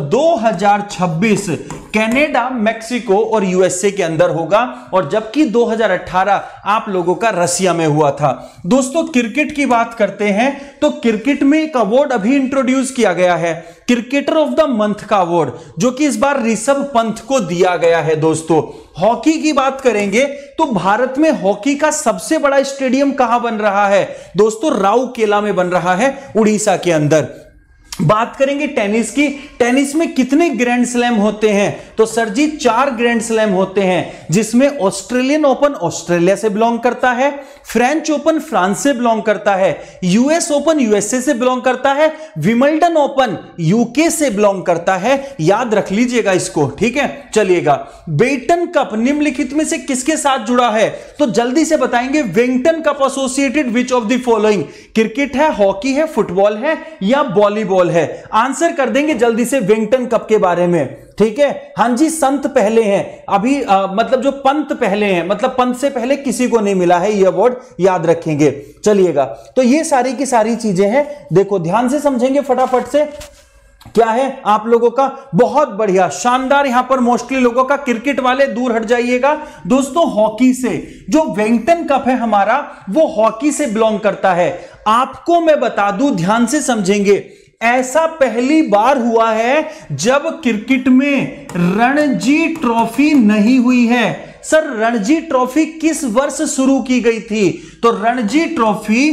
2026 कनाडा, मेक्सिको और यूएसए के अंदर होगा, और जबकि 2018 आप लोगों का रसिया में हुआ था। दोस्तों क्रिकेट की बात करते हैं तो क्रिकेट में एक अवार्ड अभी इंट्रोड्यूस किया गया है, क्रिकेटर ऑफ द मंथ का अवार्ड, जो कि इस बार ऋषभ पंत को दिया गया है। दोस्तों हॉकी की बात करेंगे तो भारत में हॉकी का सबसे बड़ा स्टेडियम कहां बन रहा है? दोस्तों राउरकेला में बन रहा है, उड़ीसा के अंदर। बात करेंगे टेनिस की, टेनिस में कितने ग्रैंड स्लैम होते हैं? तो सर जी 4 ग्रैंड स्लैम होते हैं, जिसमें ऑस्ट्रेलियन ओपन ऑस्ट्रेलिया से बिलोंग करता है, फ्रेंच ओपन फ्रांस से बिलोंग करता है, यूएस ओपन यूएसए से बिलोंग करता है, विंबलडन ओपन यूके से बिलोंग करता है। याद रख लीजिएगा इसको, ठीक है। चलिएगा, बेटन कप निम्नलिखित में से किसके साथ जुड़ा है? तो जल्दी से बताएंगे, वेंगटन cup associated which of the following? Cricket है, हॉकी है, फुटबॉल है या वॉलीबॉल है? आंसर कर देंगे जल्दी से वेंगटन कप के बारे में, ठीक है। हां जी, संत पहले हैं अभी, मतलब जो पंत पहले हैं, मतलब पंत से पहले किसी को नहीं मिला है ये अवार्ड, याद रखेंगे। चलिएगा, तो ये सारी की सारी चीजें हैं, देखो ध्यान से समझेंगे फटाफट से। क्या है आप लोगों का? बहुत बढ़िया, शानदार। यहां पर मोस्टली लोगों का क्रिकेट वाले दूर हट जाइएगा। दोस्तों हॉकी से, जो वेंगटन कप है हमारा, वो हॉकी से बिलोंग करता है। आपको मैं बता दूं, ध्यान से समझेंगे, ऐसा पहली बार हुआ है जब क्रिकेट में रणजी ट्रॉफी नहीं हुई है। सर रणजी ट्रॉफी किस वर्ष शुरू की गई थी? तो रणजी ट्रॉफी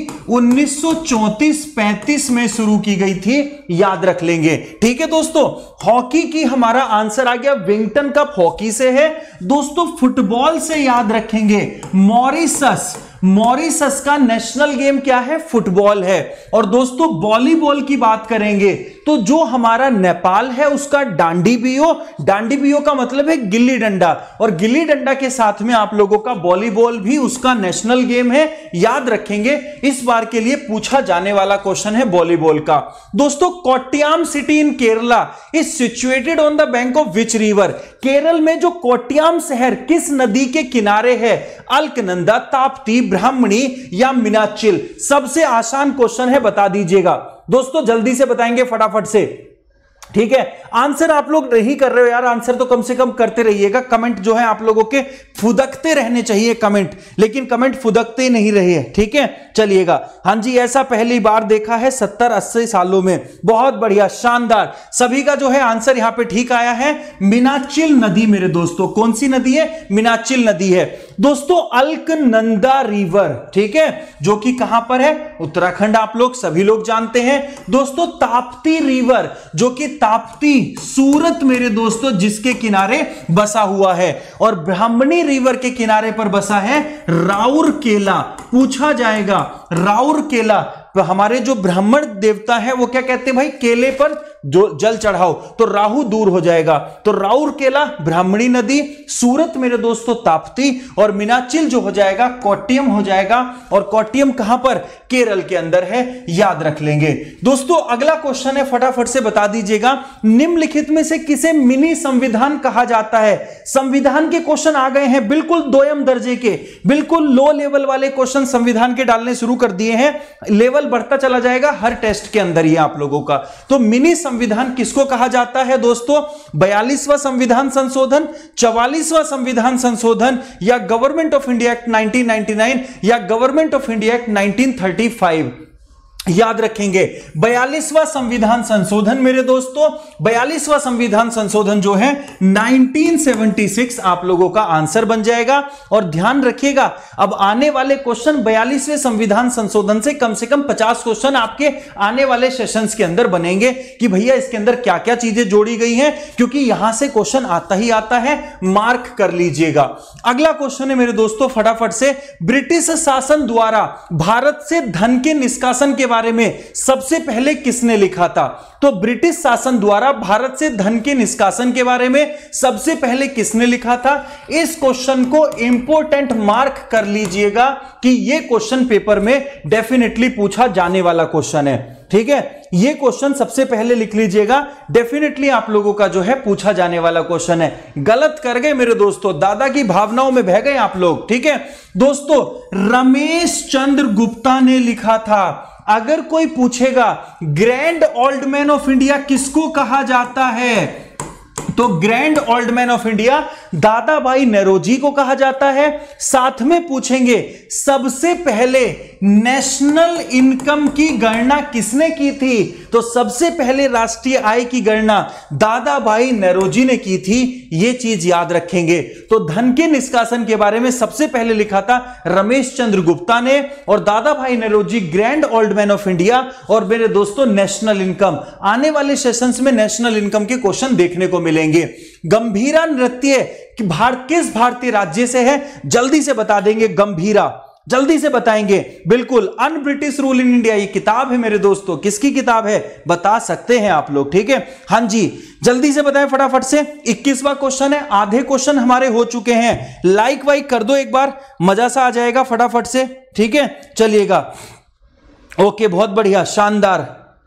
1934-35 में शुरू की गई थी, याद रख लेंगे, ठीक है दोस्तों। हॉकी की हमारा आंसर आ गया, वेंगटन कप हॉकी से है। दोस्तों फुटबॉल से याद रखेंगे, मॉरिशस, मॉरिशस का नेशनल गेम क्या है? फुटबॉल है। और दोस्तों वॉलीबॉल की बात करेंगे तो जो हमारा नेपाल है उसका डांडी बियो, डांडी बियो का मतलब है गिल्ली डंडा, और गिल्ली डंडा के साथ में आप लोगों का वॉलीबॉल भी उसका नेशनल गेम है, याद रखेंगे। इस बार के लिए पूछा जाने वाला क्वेश्चन है वॉलीबॉल का। दोस्तों Kottayam city in Kerala is situated on the bank of which river? Kerala में जो कोट्टियाम शहर किस नदी के किनारे है? अलकनंदा, ताप्ती, ब्राह्मणी या मीनाचिल? सबसे आसान क्वेश्चन है, बता दीजिएगा दोस्तों, जल्दी से बताएंगे फटाफट से। ठीक है, आंसर आप लोग नहीं कर रहे हो यार, आंसर तो कम से कम करते रहिएगा। कमेंट जो है आप लोगों के फुदकते रहने चाहिए कमेंट, लेकिन कमेंट फुदकते नहीं रहे हैं। ठीक है, चलिएगा। हाँ जी, ऐसा पहली बार देखा है 70-80 सालों में। बहुत बढ़िया, शानदार। सभी का जो है आंसर यहां पे ठीक आया है। मीनाचिल नदी मेरे दोस्तों, कौन सी नदी है? मीनाचिल नदी है दोस्तों। अलकनंदा रिवर, ठीक है, जो कि कहां पर है? उत्तराखंड, आप लोग सभी लोग जानते हैं दोस्तों। ताप्ती रिवर, जो कि ताप्ती सूरत मेरे दोस्तों, जिसके किनारे बसा हुआ है। और ब्राह्मणी रिवर के किनारे पर बसा है राउरकेला। पूछा जाएगा राउरकेला, तो हमारे जो ब्राह्मण देवता है वो क्या कहते हैं भाई? केले पर जो जल चढ़ाओ तो राहु दूर हो जाएगा। तो राउरकेला ब्राह्मणी नदी, सूरत मेरे दोस्तों ताप्ती, और मीनाचिल जो हो जाएगा कोट्टियम हो जाएगा। और कोट्टियम कहां पर? केरल के अंदर है, याद रख लेंगे दोस्तों। अगला क्वेश्चन है, फटाफट से बता दीजिएगा, निम्नलिखित में से किसे मिनी संविधान कहा जाता है? संविधान के क्वेश्चन आ गए हैं, बिल्कुल दोयम दर्जे के, बिल्कुल लो लेवल वाले क्वेश्चन संविधान के डालने शुरू कर दिए हैं। लेवल बढ़ता चला जाएगा हर टेस्ट के अंदर ही आप लोगों का। तो मिनी संविधान किसको कहा जाता है दोस्तों? 42वां संविधान संशोधन, 44वां संविधान संशोधन, या गवर्नमेंट ऑफ इंडिया एक्ट 1999, या गवर्नमेंट ऑफ इंडिया एक्ट 1935। याद रखेंगे 42वां संविधान संशोधन मेरे दोस्तों। 42वां संविधान संशोधन जो है 1976 आप लोगों का आंसर बन जाएगा। और ध्यान रखिएगा, अब आने वाले क्वेश्चन 42वें संविधान संशोधन से कम 50 क्वेश्चन आपके आने वाले सेशंस के अंदर बनेंगे कि भैया इसके अंदर क्या क्या चीजें जोड़ी गई हैं, क्योंकि यहां से क्वेश्चन आता ही आता है, मार्क कर लीजिएगा। अगला क्वेश्चन है मेरे दोस्तों, फटाफट से, ब्रिटिश शासन द्वारा भारत से धन के निष्कासन के बारे में सबसे पहले किसने लिखा था? तो ब्रिटिश शासन द्वारा भारत से धन के निष्कासन के बारे में सबसे पहले किसने लिखा था? इस क्वेश्चन को इंपॉर्टेंट मार्क कर लीजिएगा कि यह क्वेश्चन पेपर में डेफिनेटली पूछा जाने वाला क्वेश्चन है। ठीक है, यह क्वेश्चन सबसे पहले लिख लीजिएगा, डेफिनेटली आप लोगों का जो है पूछा जाने वाला क्वेश्चन है। गलत कर गए मेरे दोस्तों, दादा की भावनाओं में बह गए आप लोग। ठीक है दोस्तों, रमेश चंद्र गुप्ता ने लिखा था। अगर कोई पूछेगा grand old man of India किसको कहा जाता है, तो grand old man of India Dadabhai Naoroji को कहा जाता है। साथ में पूछेंगे सबसे पहले नेशनल इनकम की गणना किसने की थी, तो सबसे पहले राष्ट्रीय आय की गणना दादा भाई नौरोजी ने की थी। यह चीज याद रखेंगे। तो धन के निष्कासन के बारे में सबसे पहले लिखा था रमेश चंद्र गुप्ता ने, और Dadabhai Naoroji grand old man of India. और मेरे दोस्तों नेशनल इनकम, आने वाले सेशंस में नेशनल इनकम के क्वेश्चन देखने को मिलेंगे। गंभीरा नृत्य किस भारतीय राज्य से है? जल्दी से बता देंगे, गंभीरा जल्दी से बताएंगे। बिल्कुल, on British rule in India, ये किताब है मेरे दोस्तों। किसकी किताब है बता सकते हैं आप लोग। ठीक है, हां जी, जल्दी से बताएं फटाफट से। 21वां क्वेश्चन है, आधे क्वेश्चन हमारे हो चुके हैं। लाइक वाइक कर दो एक बार, मजा सा आ जाएगा फटाफट से। ठीक है, चलिएगा। ओके, बहुत बढ़िया, शानदार।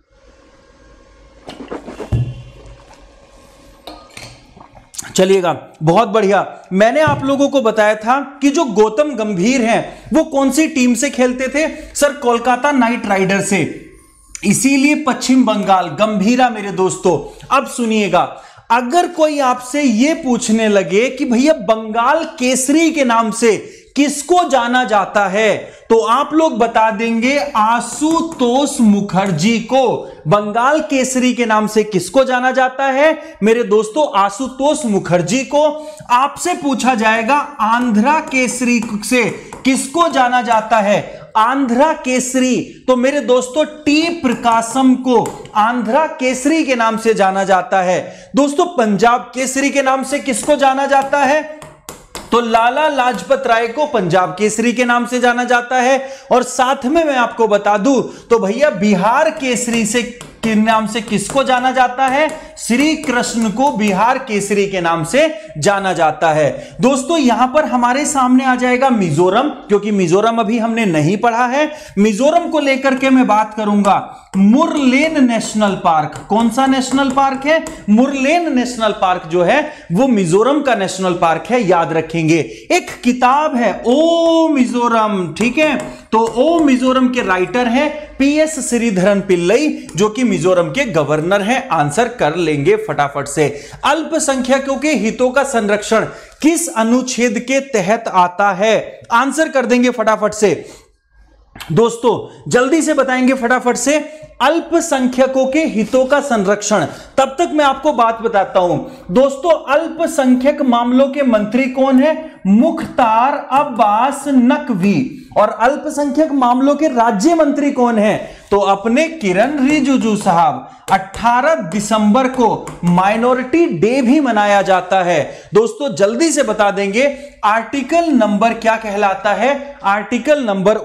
चलिएगा, बहुत बढ़िया। मैंने आप लोगों को बताया था कि जो गौतम गंभीर हैं वो कौन सी टीम से खेलते थे? सर, कोलकाता नाइट राइडर से, इसीलिए पश्चिम बंगाल। गंभीरा मेरे दोस्तों, अब सुनिएगा, अगर कोई आपसे यह पूछने लगे कि भैया बंगाल केसरी के नाम से किसको जाना जाता है, तो आप लोग बता देंगे आशुतोष मुखर्जी को। बंगाल केसरी के नाम से किसको जाना जाता है मेरे दोस्तों? आशुतोष मुखर्जी को। आपसे पूछा जाएगा आंध्रा केसरी से किसको जाना जाता है? आंध्रा केसरी, तो मेरे दोस्तों टी प्रकाशम को आंध्रा केसरी के नाम से जाना जाता है। दोस्तों पंजाब केसरी के नाम से किसको जाना जाता है? तो लाला लाजपत राय को पंजाब केसरी के नाम से जाना जाता है। और साथ में मैं आपको बता दूं तो भैया बिहार केसरी से के नाम से किसको जाना जाता है? श्री कृष्ण को बिहार केसरी के नाम से जाना जाता है। दोस्तों यहां पर हमारे सामने आ जाएगा मिजोरम, क्योंकि मिजोरम अभी हमने नहीं पढ़ा है। मिजोरम को लेकर के मैं बात करूंगा। मुरलेन नेशनल पार्क, कौन सा नेशनल पार्क है? मुरलेन नेशनल पार्क जो है वो मिजोरम का नेशनल पार्क है, याद रखेंगे। एक किताब है ओ मिजोरम, ठीक है, तो ओ मिजोरम के राइटर हैं PS श्रीधरन पिल्लई, जो कि मिजोरम के गवर्नर हैं। आंसर कर लेंगे फटाफट से। अल्पसंख्यकों के हितों का संरक्षण किस अनुच्छेद के तहत आता है? आंसर कर देंगे फटाफट से दोस्तों, जल्दी से बताएंगे फटाफट से। अल्पसंख्यकों के हितों का संरक्षण। तब तक मैं आपको बात बताता हूं दोस्तों, अल्पसंख्यक मामलों के मंत्री कौन है? मुख्तार अब्बास नकवी। और अल्पसंख्यक मामलों के राज्य मंत्री कौन है? तो अपने किरण रिजिजू साहब। 18 दिसंबर को माइनॉरिटी डे भी मनाया जाता है दोस्तों, जल्दी से बता देंगे आर्टिकल नंबर क्या कहलाता है? आर्टिकल नंबर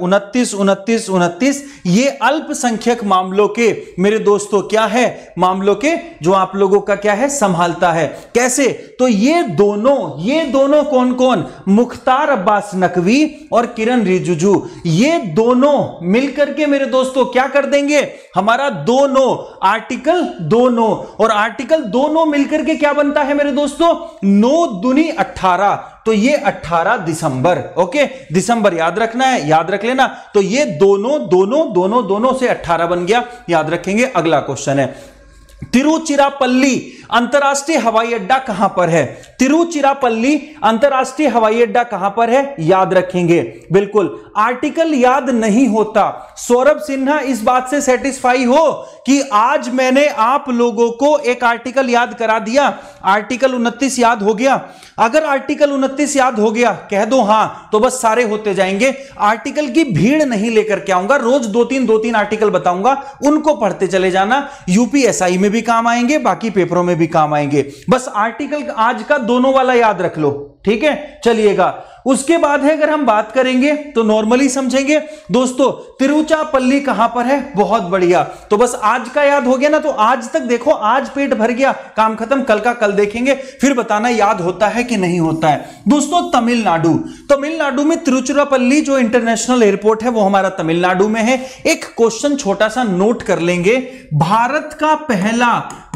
29 ये अल्पसंख्यक मामलों के मेरे दोस्तों क्या है? मामलों के जो आप लोगों का क्या है संभालता है। कैसे? तो ये दोनों कौन कौन? मुख्तार अब्बास नकवी और किरण रिजिजू, ये दोनों मिलकर के मेरे दोस्तों क्या कर देंगे? हमारा आर्टिकल दोनों और आर्टिकल दोनों मिलकर के क्या बनता है मेरे दोस्तों? 9 दूनी 18। तो ये 18 दिसंबर, ओके, दिसंबर याद रखना है, याद रख लेना। तो ये दोनों से 18 बन गया, याद रखेंगे। अगला क्वेश्चन है, तिरुचिरापल्ली अंतरराष्ट्रीय हवाई अड्डा कहां पर है? तिरुचिरापल्ली अंतरराष्ट्रीय हवाई अड्डा कहां पर है? याद रखेंगे बिल्कुल। आर्टिकल याद नहीं होता, सौरभ सिन्हा इस बात से सेटिस्फाई हो कि आज मैंने आप लोगों को एक आर्टिकल याद करा दिया? आर्टिकल 29 याद हो गया? अगर आर्टिकल 29 याद हो गया कह दो हां, तो बस सारे होते जाएंगे। आर्टिकल की भीड़ नहीं लेकर के आऊंगा, रोज दो तीन आर्टिकल बताऊंगा, उनको पढ़ते चले जाना। यूपीएसआई में भी काम आएंगे, बाकी पेपरों में भी काम आएंगे। बस आर्टिकल आज का दोनों वाला याद रख लो, ठीक है। चलिएगा, उसके बाद है अगर हम बात करेंगे तो नॉर्मली समझेंगे दोस्तों। तिरुचिरापल्ली कहां पर है? बहुत बढ़िया, तो बस आज का याद हो गया ना, तो आज तक देखो, आज पेट भर गया, काम खत्म। कल का कल देखेंगे, फिर बताना याद होता है कि नहीं होता है। दोस्तों तमिलनाडु में तिरुचिरापल्ली जो इंटरनेशनल एयरपोर्ट है वो हमारा तमिलनाडु में है। एक क्वेश्चन छोटा सा नोट कर लेंगे, भारत का पहला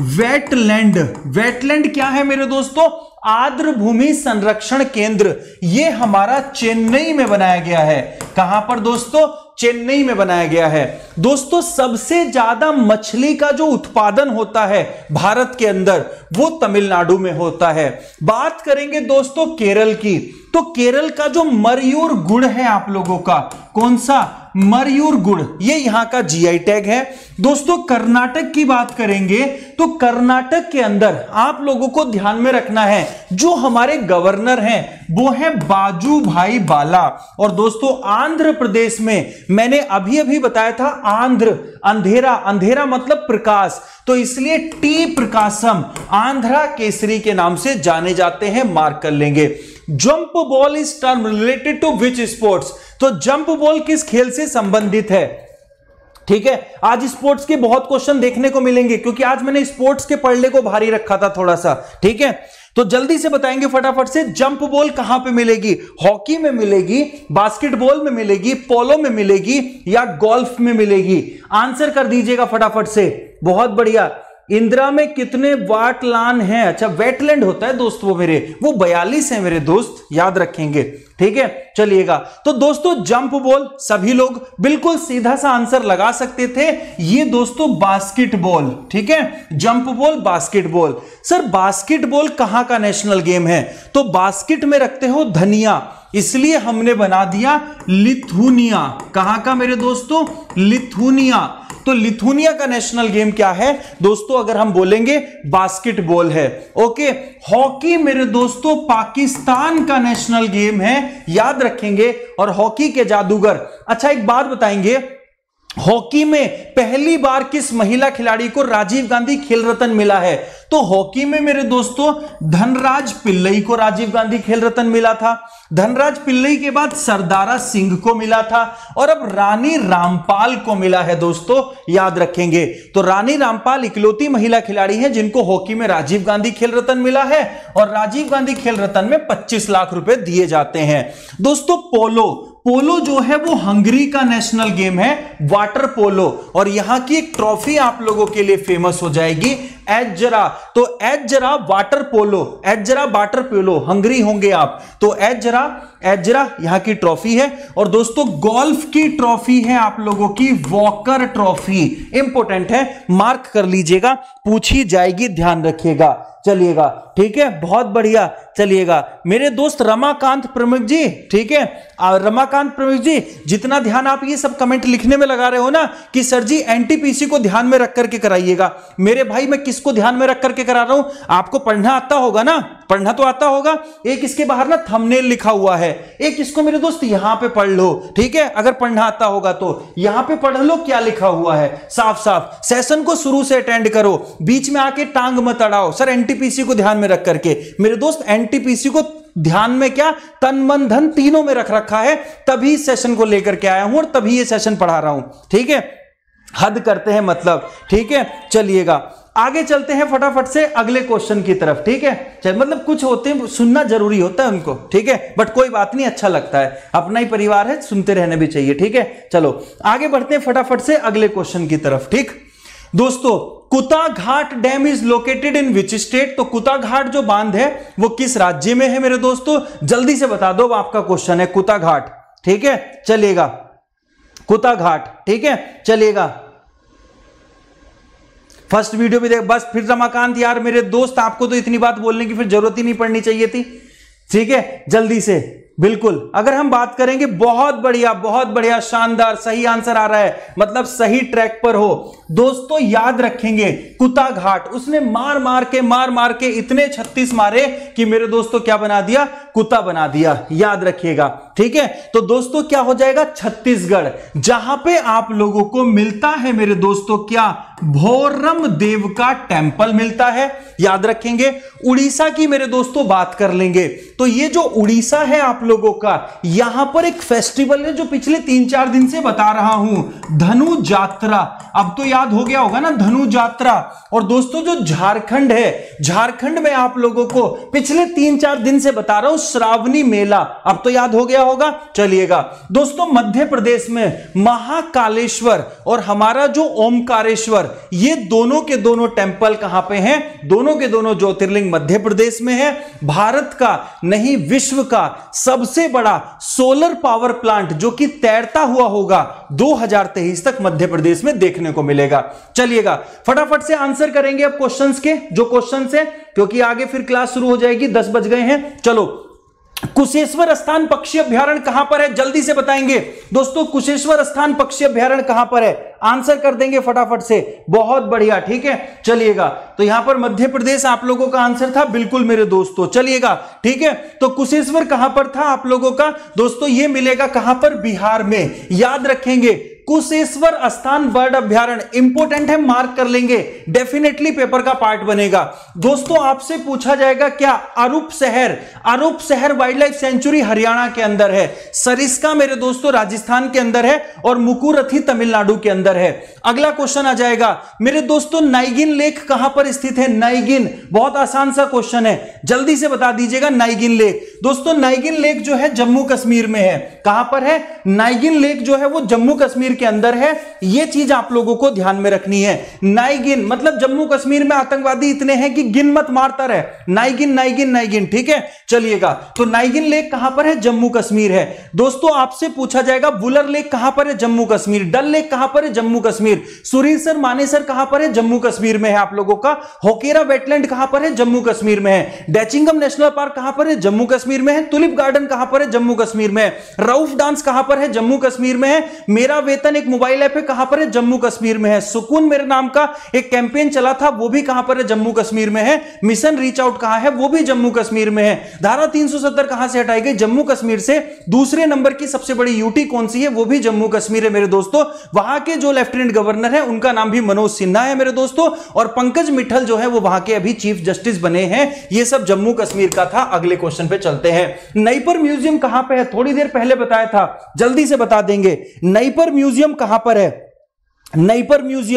वेटलैंड क्या है मेरे दोस्तों? आर्द्र भूमि संरक्षण केंद्र। ये हमारा चेन्नई में बनाया गया है। कहां पर दोस्तों? चेन्नई में बनाया गया है। दोस्तों सबसे ज्यादा मछली का जो उत्पादन होता है भारत के अंदर वो तमिलनाडु में होता है। बात करेंगे दोस्तों केरल की, तो केरल का जो मरयूर गुड़ है आप लोगों का, कौन सा? मरयूर गुड़, ये यहां का जीआई टैग है। दोस्तों कर्नाटक की बात करेंगे तो कर्नाटक के अंदर आप लोगों को ध्यान में रखना है, जो हमारे गवर्नर हैं वो है बाजूभाई बाला। और दोस्तों आंध्र प्रदेश में मैंने अभी बताया था, अंधेरा मतलब प्रकाश, तो इसलिए टी प्रकाशम आंध्रा केसरी के नाम से जाने जाते हैं, मार्क कर लेंगे। Jump ball is term related to which sports? तो जंप बॉल किस खेल से संबंधित है? ठीक है, आज स्पोर्ट्स के बहुत क्वेश्चन देखने को मिलेंगे, क्योंकि आज मैंने स्पोर्ट्स के पढ़ने को भारी रखा था थोड़ा सा, ठीक है। तो जल्दी से बताएंगे फटाफट से, जंप बॉल कहां पे मिलेगी? हॉकी में मिलेगी, बास्केटबॉल में मिलेगी, पोलो में मिलेगी, या गोल्फ में मिलेगी? आंसर कर दीजिएगा फटाफट से। बहुत बढ़िया। इंदिरा में कितने वाटलान हैं? अच्छा वेटलैंड होता है दोस्त वो 42 है मेरे दोस्त, याद रखेंगे, ठीक है। चलिएगा, तो दोस्तों जंप बॉल सभी लोग बिल्कुल सीधा सा आंसर लगा सकते थे, ये दोस्तों बास्केटबॉल, ठीक है। Jump ball basketball. Sir basketball कहां का नेशनल गेम है? तो बास्केट में रखते हो धनिया, इसलिए हमने बना दिया लिथुनिया। कहां का मेरे दोस्तों? लिथुनिया। तो लिथुनिया का नेशनल गेम क्या है दोस्तों? अगर हम बोलेंगे बास्केटबॉल है, ओके। हॉकी मेरे दोस्तों पाकिस्तान का नेशनल गेम है, याद रखेंगे। और हॉकी के जादूगर, अच्छा एक बात बताएंगे, हॉकी में पहली बार किस महिला खिलाड़ी को राजीव गांधी खेल रत्न मिला है? तो हॉकी में मेरे दोस्तों धनराज पिल्लई को राजीव गांधी खेल रत्न मिला था। धनराज पिल्लई के बाद सरदारा सिंह को मिला था, और अब रानी रामपाल को मिला है दोस्तों, याद रखेंगे। तो रानी रामपाल इकलौती महिला खिलाड़ी हैं जिनको हॉकी में राजीव गांधी खेल रत्न मिला है, और राजीव गांधी खेल रत्न में 25 लाख रुपए दिए जाते हैं। दोस्तों पोलो जो है वो हंगरी का नेशनल गेम है, वाटर पोलो। और यहां की एक ट्रॉफी आप लोगों के लिए फेमस हो जाएगी, एजरा, तो एजरा वाटर पोलो, एजरा वाटर पोलो, हंगरी होंगे आप, तो एजरा यहां की ट्रॉफी है। और दोस्तों गोल्फ की ट्रॉफी है आप लोगों की, वॉकर ट्रॉफी, इंपॉर्टेंट है, मार्क कर लीजिएगा, पूछी जाएगी, ध्यान रखिएगा। चलिएगा, ठीक है, बहुत बढ़िया। चलिएगा मेरे दोस्त रमाकांत प्रमुख जी, ठीक है, रमाकांत प्रमुख जी, जितना ध्यान आप ये सब कमेंट लिखने में लगा रहे हो ना कि सर जी एनटीपीसी को ध्यान में रख करके कराइएगा, मेरे भाई मैं किसको ध्यान में रख करके करा रहा हूं, आपको पढ़ना आता होगा ना, पढ़ना तो आता होगा। एक इसके बाहर ना थंबनेल लिखा हुआ है, एक इसको मेरे दोस्त यहां पे पढ़ लो, ठीक है, अगर पढ़ना आता होगा तो यहां पे पढ़ लो क्या लिखा हुआ है साफ साफ। सेशन को शुरू से अटेंड करो, बीच में आके टांग मत अड़ाओ, सर एनटीपीसी को ध्यान में रख करके। मेरे दोस्त एनटीपीसी को ध्यान में क्या, तन मन धन तीनों में रख रखा है, तभी सेशन को लेकर के आया हूं और तभी ये सेशन पढ़ा रहा हूं, ठीक है, हद करते हैं मतलब, ठीक है। चलिएगा आगे चलते हैं फटाफट से अगले क्वेश्चन की तरफ, ठीक है, मतलब कुछ होते हैं सुनना जरूरी होता है उनको, ठीक है, बट कोई बात नहीं, अच्छा लगता है, अपना ही परिवार है, सुनते रहने भी चाहिए, ठीक है। चलो आगे बढ़ते हैं फटाफट से अगले क्वेश्चन की तरफ। ठीक दोस्तों, Kuta Ghat dam is located in which state, तो कुता घाट जो बांध है वो किस राज्य में है मेरे दोस्तों, जल्दी से बता दो, आपका क्वेश्चन है कुता घाट, ठीक है। चलिएगा कुता घाट, ठीक है, चलिएगा फर्स्ट वीडियो भी देख, बस फिर रमाकांत यार मेरे दोस्त, आपको तो इतनी बात बोलने की फिर जरूरत ही नहीं पड़नी चाहिए थी, ठीक है, जल्दी से, बिल्कुल। अगर हम बात करेंगे, बहुत बढ़िया, शानदार, सही आंसर आ रहा है, मतलब सही ट्रैक पर हो दोस्तों। याद रखेंगे कुता घाट, उसने मार मार के इतने 36 मारे कि मेरे दोस्तों क्या बना दिया, कुत्ता बना दिया, याद रखिएगा, ठीक है। तो दोस्तों क्या हो जाएगा, छत्तीसगढ़, जहां पे आप लोगों को मिलता है मेरे दोस्तों क्या, भोरम देव का टेंपल मिलता है, याद रखेंगे। उड़ीसा की मेरे दोस्तों बात कर लेंगे, तो ये जो उड़ीसा है आप लोगों का, यहां पर एक फेस्टिवल है जो पिछले 3-4 दिन से बता रहा हूं, धनु यात्रा, अब तो याद हो गया होगा ना, धनु यात्रा। और दोस्तों जो झारखंड है, झारखंड में आप लोगों को पिछले 3-4 दिन से बता रहा हूं, श्रावणी मेला, अब तो याद हो गया होगा। चलिएगा दोस्तों, मध्य प्रदेश में महाकालेश्वर और हमारा जो ओमकारेश्वर, ये दोनों के दोनों टेंपल कहां पे हैं, दोनों के दोनों ज्योतिर्लिंग मध्य प्रदेश में है। भारत का नहीं, विश्व का सबसे बड़ा सोलर पावर प्लांट जो कि तैरता हुआ होगा 2023 तक मध्य प्रदेश में देखने को मिलेगा। चलिएगा फटाफट से आंसर करेंगे अब क्वेश्चंस के, जो क्वेश्चंस है, क्योंकि आगे फिर क्लास शुरू हो जाएगी, 10 बज गए हैं। चलो, कुशेश्वर स्थान पक्षी अभ्यारण्य कहां पर है, जल्दी से बताएंगे दोस्तों, कुशेश्वर स्थान पक्षी अभ्यारण्य कहां पर है, आंसर कर देंगे फटाफट से, बहुत बढ़िया, ठीक है। चलिएगा, तो यहां पर मध्य प्रदेश आप लोगों का आंसर था, बिल्कुल मेरे दोस्तों। चलिएगा, ठीक है, तो कुशेश्वर कहां पर था आप लोगों का दोस्तों, ये मिलेगा कहां पर, बिहार में, याद रखेंगे। कुशेश्वर स्थान बर्ड अभ्यारण्य इंपोर्टेंट है, मार्क कर लेंगे, डेफिनेटली पेपर का पार्ट बनेगा। दोस्तों आपसे पूछा जाएगा क्या, अरूप शहर वाइल्ड लाइफ सेंचुरी हरियाणा के अंदर है, सरिस्का मेरे दोस्तों राजस्थान के अंदर है, और मुकुरथी तमिलनाडु के अंदर है। अगला क्वेश्चन आ जाएगा मेरे दोस्तों, नाइगिन लेक कहां पर स्थित है, नाइगिन, बहुत आसान सा क्वेश्चन है, जल्दी से बता दीजिएगा। नाइगिन लेक दोस्तों, नाइगिन लेक जो है जम्मू कश्मीर में है, कहां पर है, नाइगिन लेक जो है वो जम्मू कश्मीर के अंदर है, यह चीज आप लोगों को ध्यान में रखनी है। नाइगिन मतलब जम्मू कश्मीर में आतंकवादी इतने हैं कि गिन मत मारता रहे, नाइगिन, ठीक है। चलिएगा, तो नाइगिन लेक कहां पर है, जम्मू कश्मीर है। दोस्तों आपसे पूछा जाएगा, बुलर लेक कहां पर है, जम्मू कश्मीर, डल लेक कहां पर है, जम्मू कश्मीर, सुरीसर मानेसर कहां पर है, जम्मू कश्मीर में है आप लोगों का, होकेरा वेटलैंड कहां पर है, जम्मू कश्मीर में है, डैचिंगम नेशनल पार्क कहां पर है, जम्मू कश्मीर में है, टुलिप गार्डन कहां पर है, जम्मू कश्मीर में है, रऊफ डांस कहां पर है, जम्मू कश्मीर में है, मेरा वेतन एक मोबाइल ऐप है, कहां पर है, जम्मू कश्मीर में है, सुकून मेरे नाम का एक कैंपेन चला था, वो भी कहां पर है, जम्मू कश्मीर में है, मिशन रीच आउट कहां है, वो भी जम्मू कश्मीर में है, धारा 370 कहां से हटाई गई, जम्मू कश्मीर से, दूसरे नंबर की सबसे बड़ी यूटी कौन सी है, वो भी जम्मू कश्मीर है मेरे दोस्तों, वहां के जो लेफ्टिनेंट गवर्नर है उनका नाम भी मनोज सिन्हा है मेरे दोस्तों, और पंकज मित्तल जो है वो वहां के अभी चीफ जस्टिस बने हैं, ये सब जम्मू कश्मीर का था। अगले क्वेश्चन पे चलते हैं, नईपर म्यूजियम कहां पे है, थोड़ी देर पहले बताया था, जल्दी से बता देंगे, नईपर म्यूजियम कहां पर है, नईपर म्यूजियम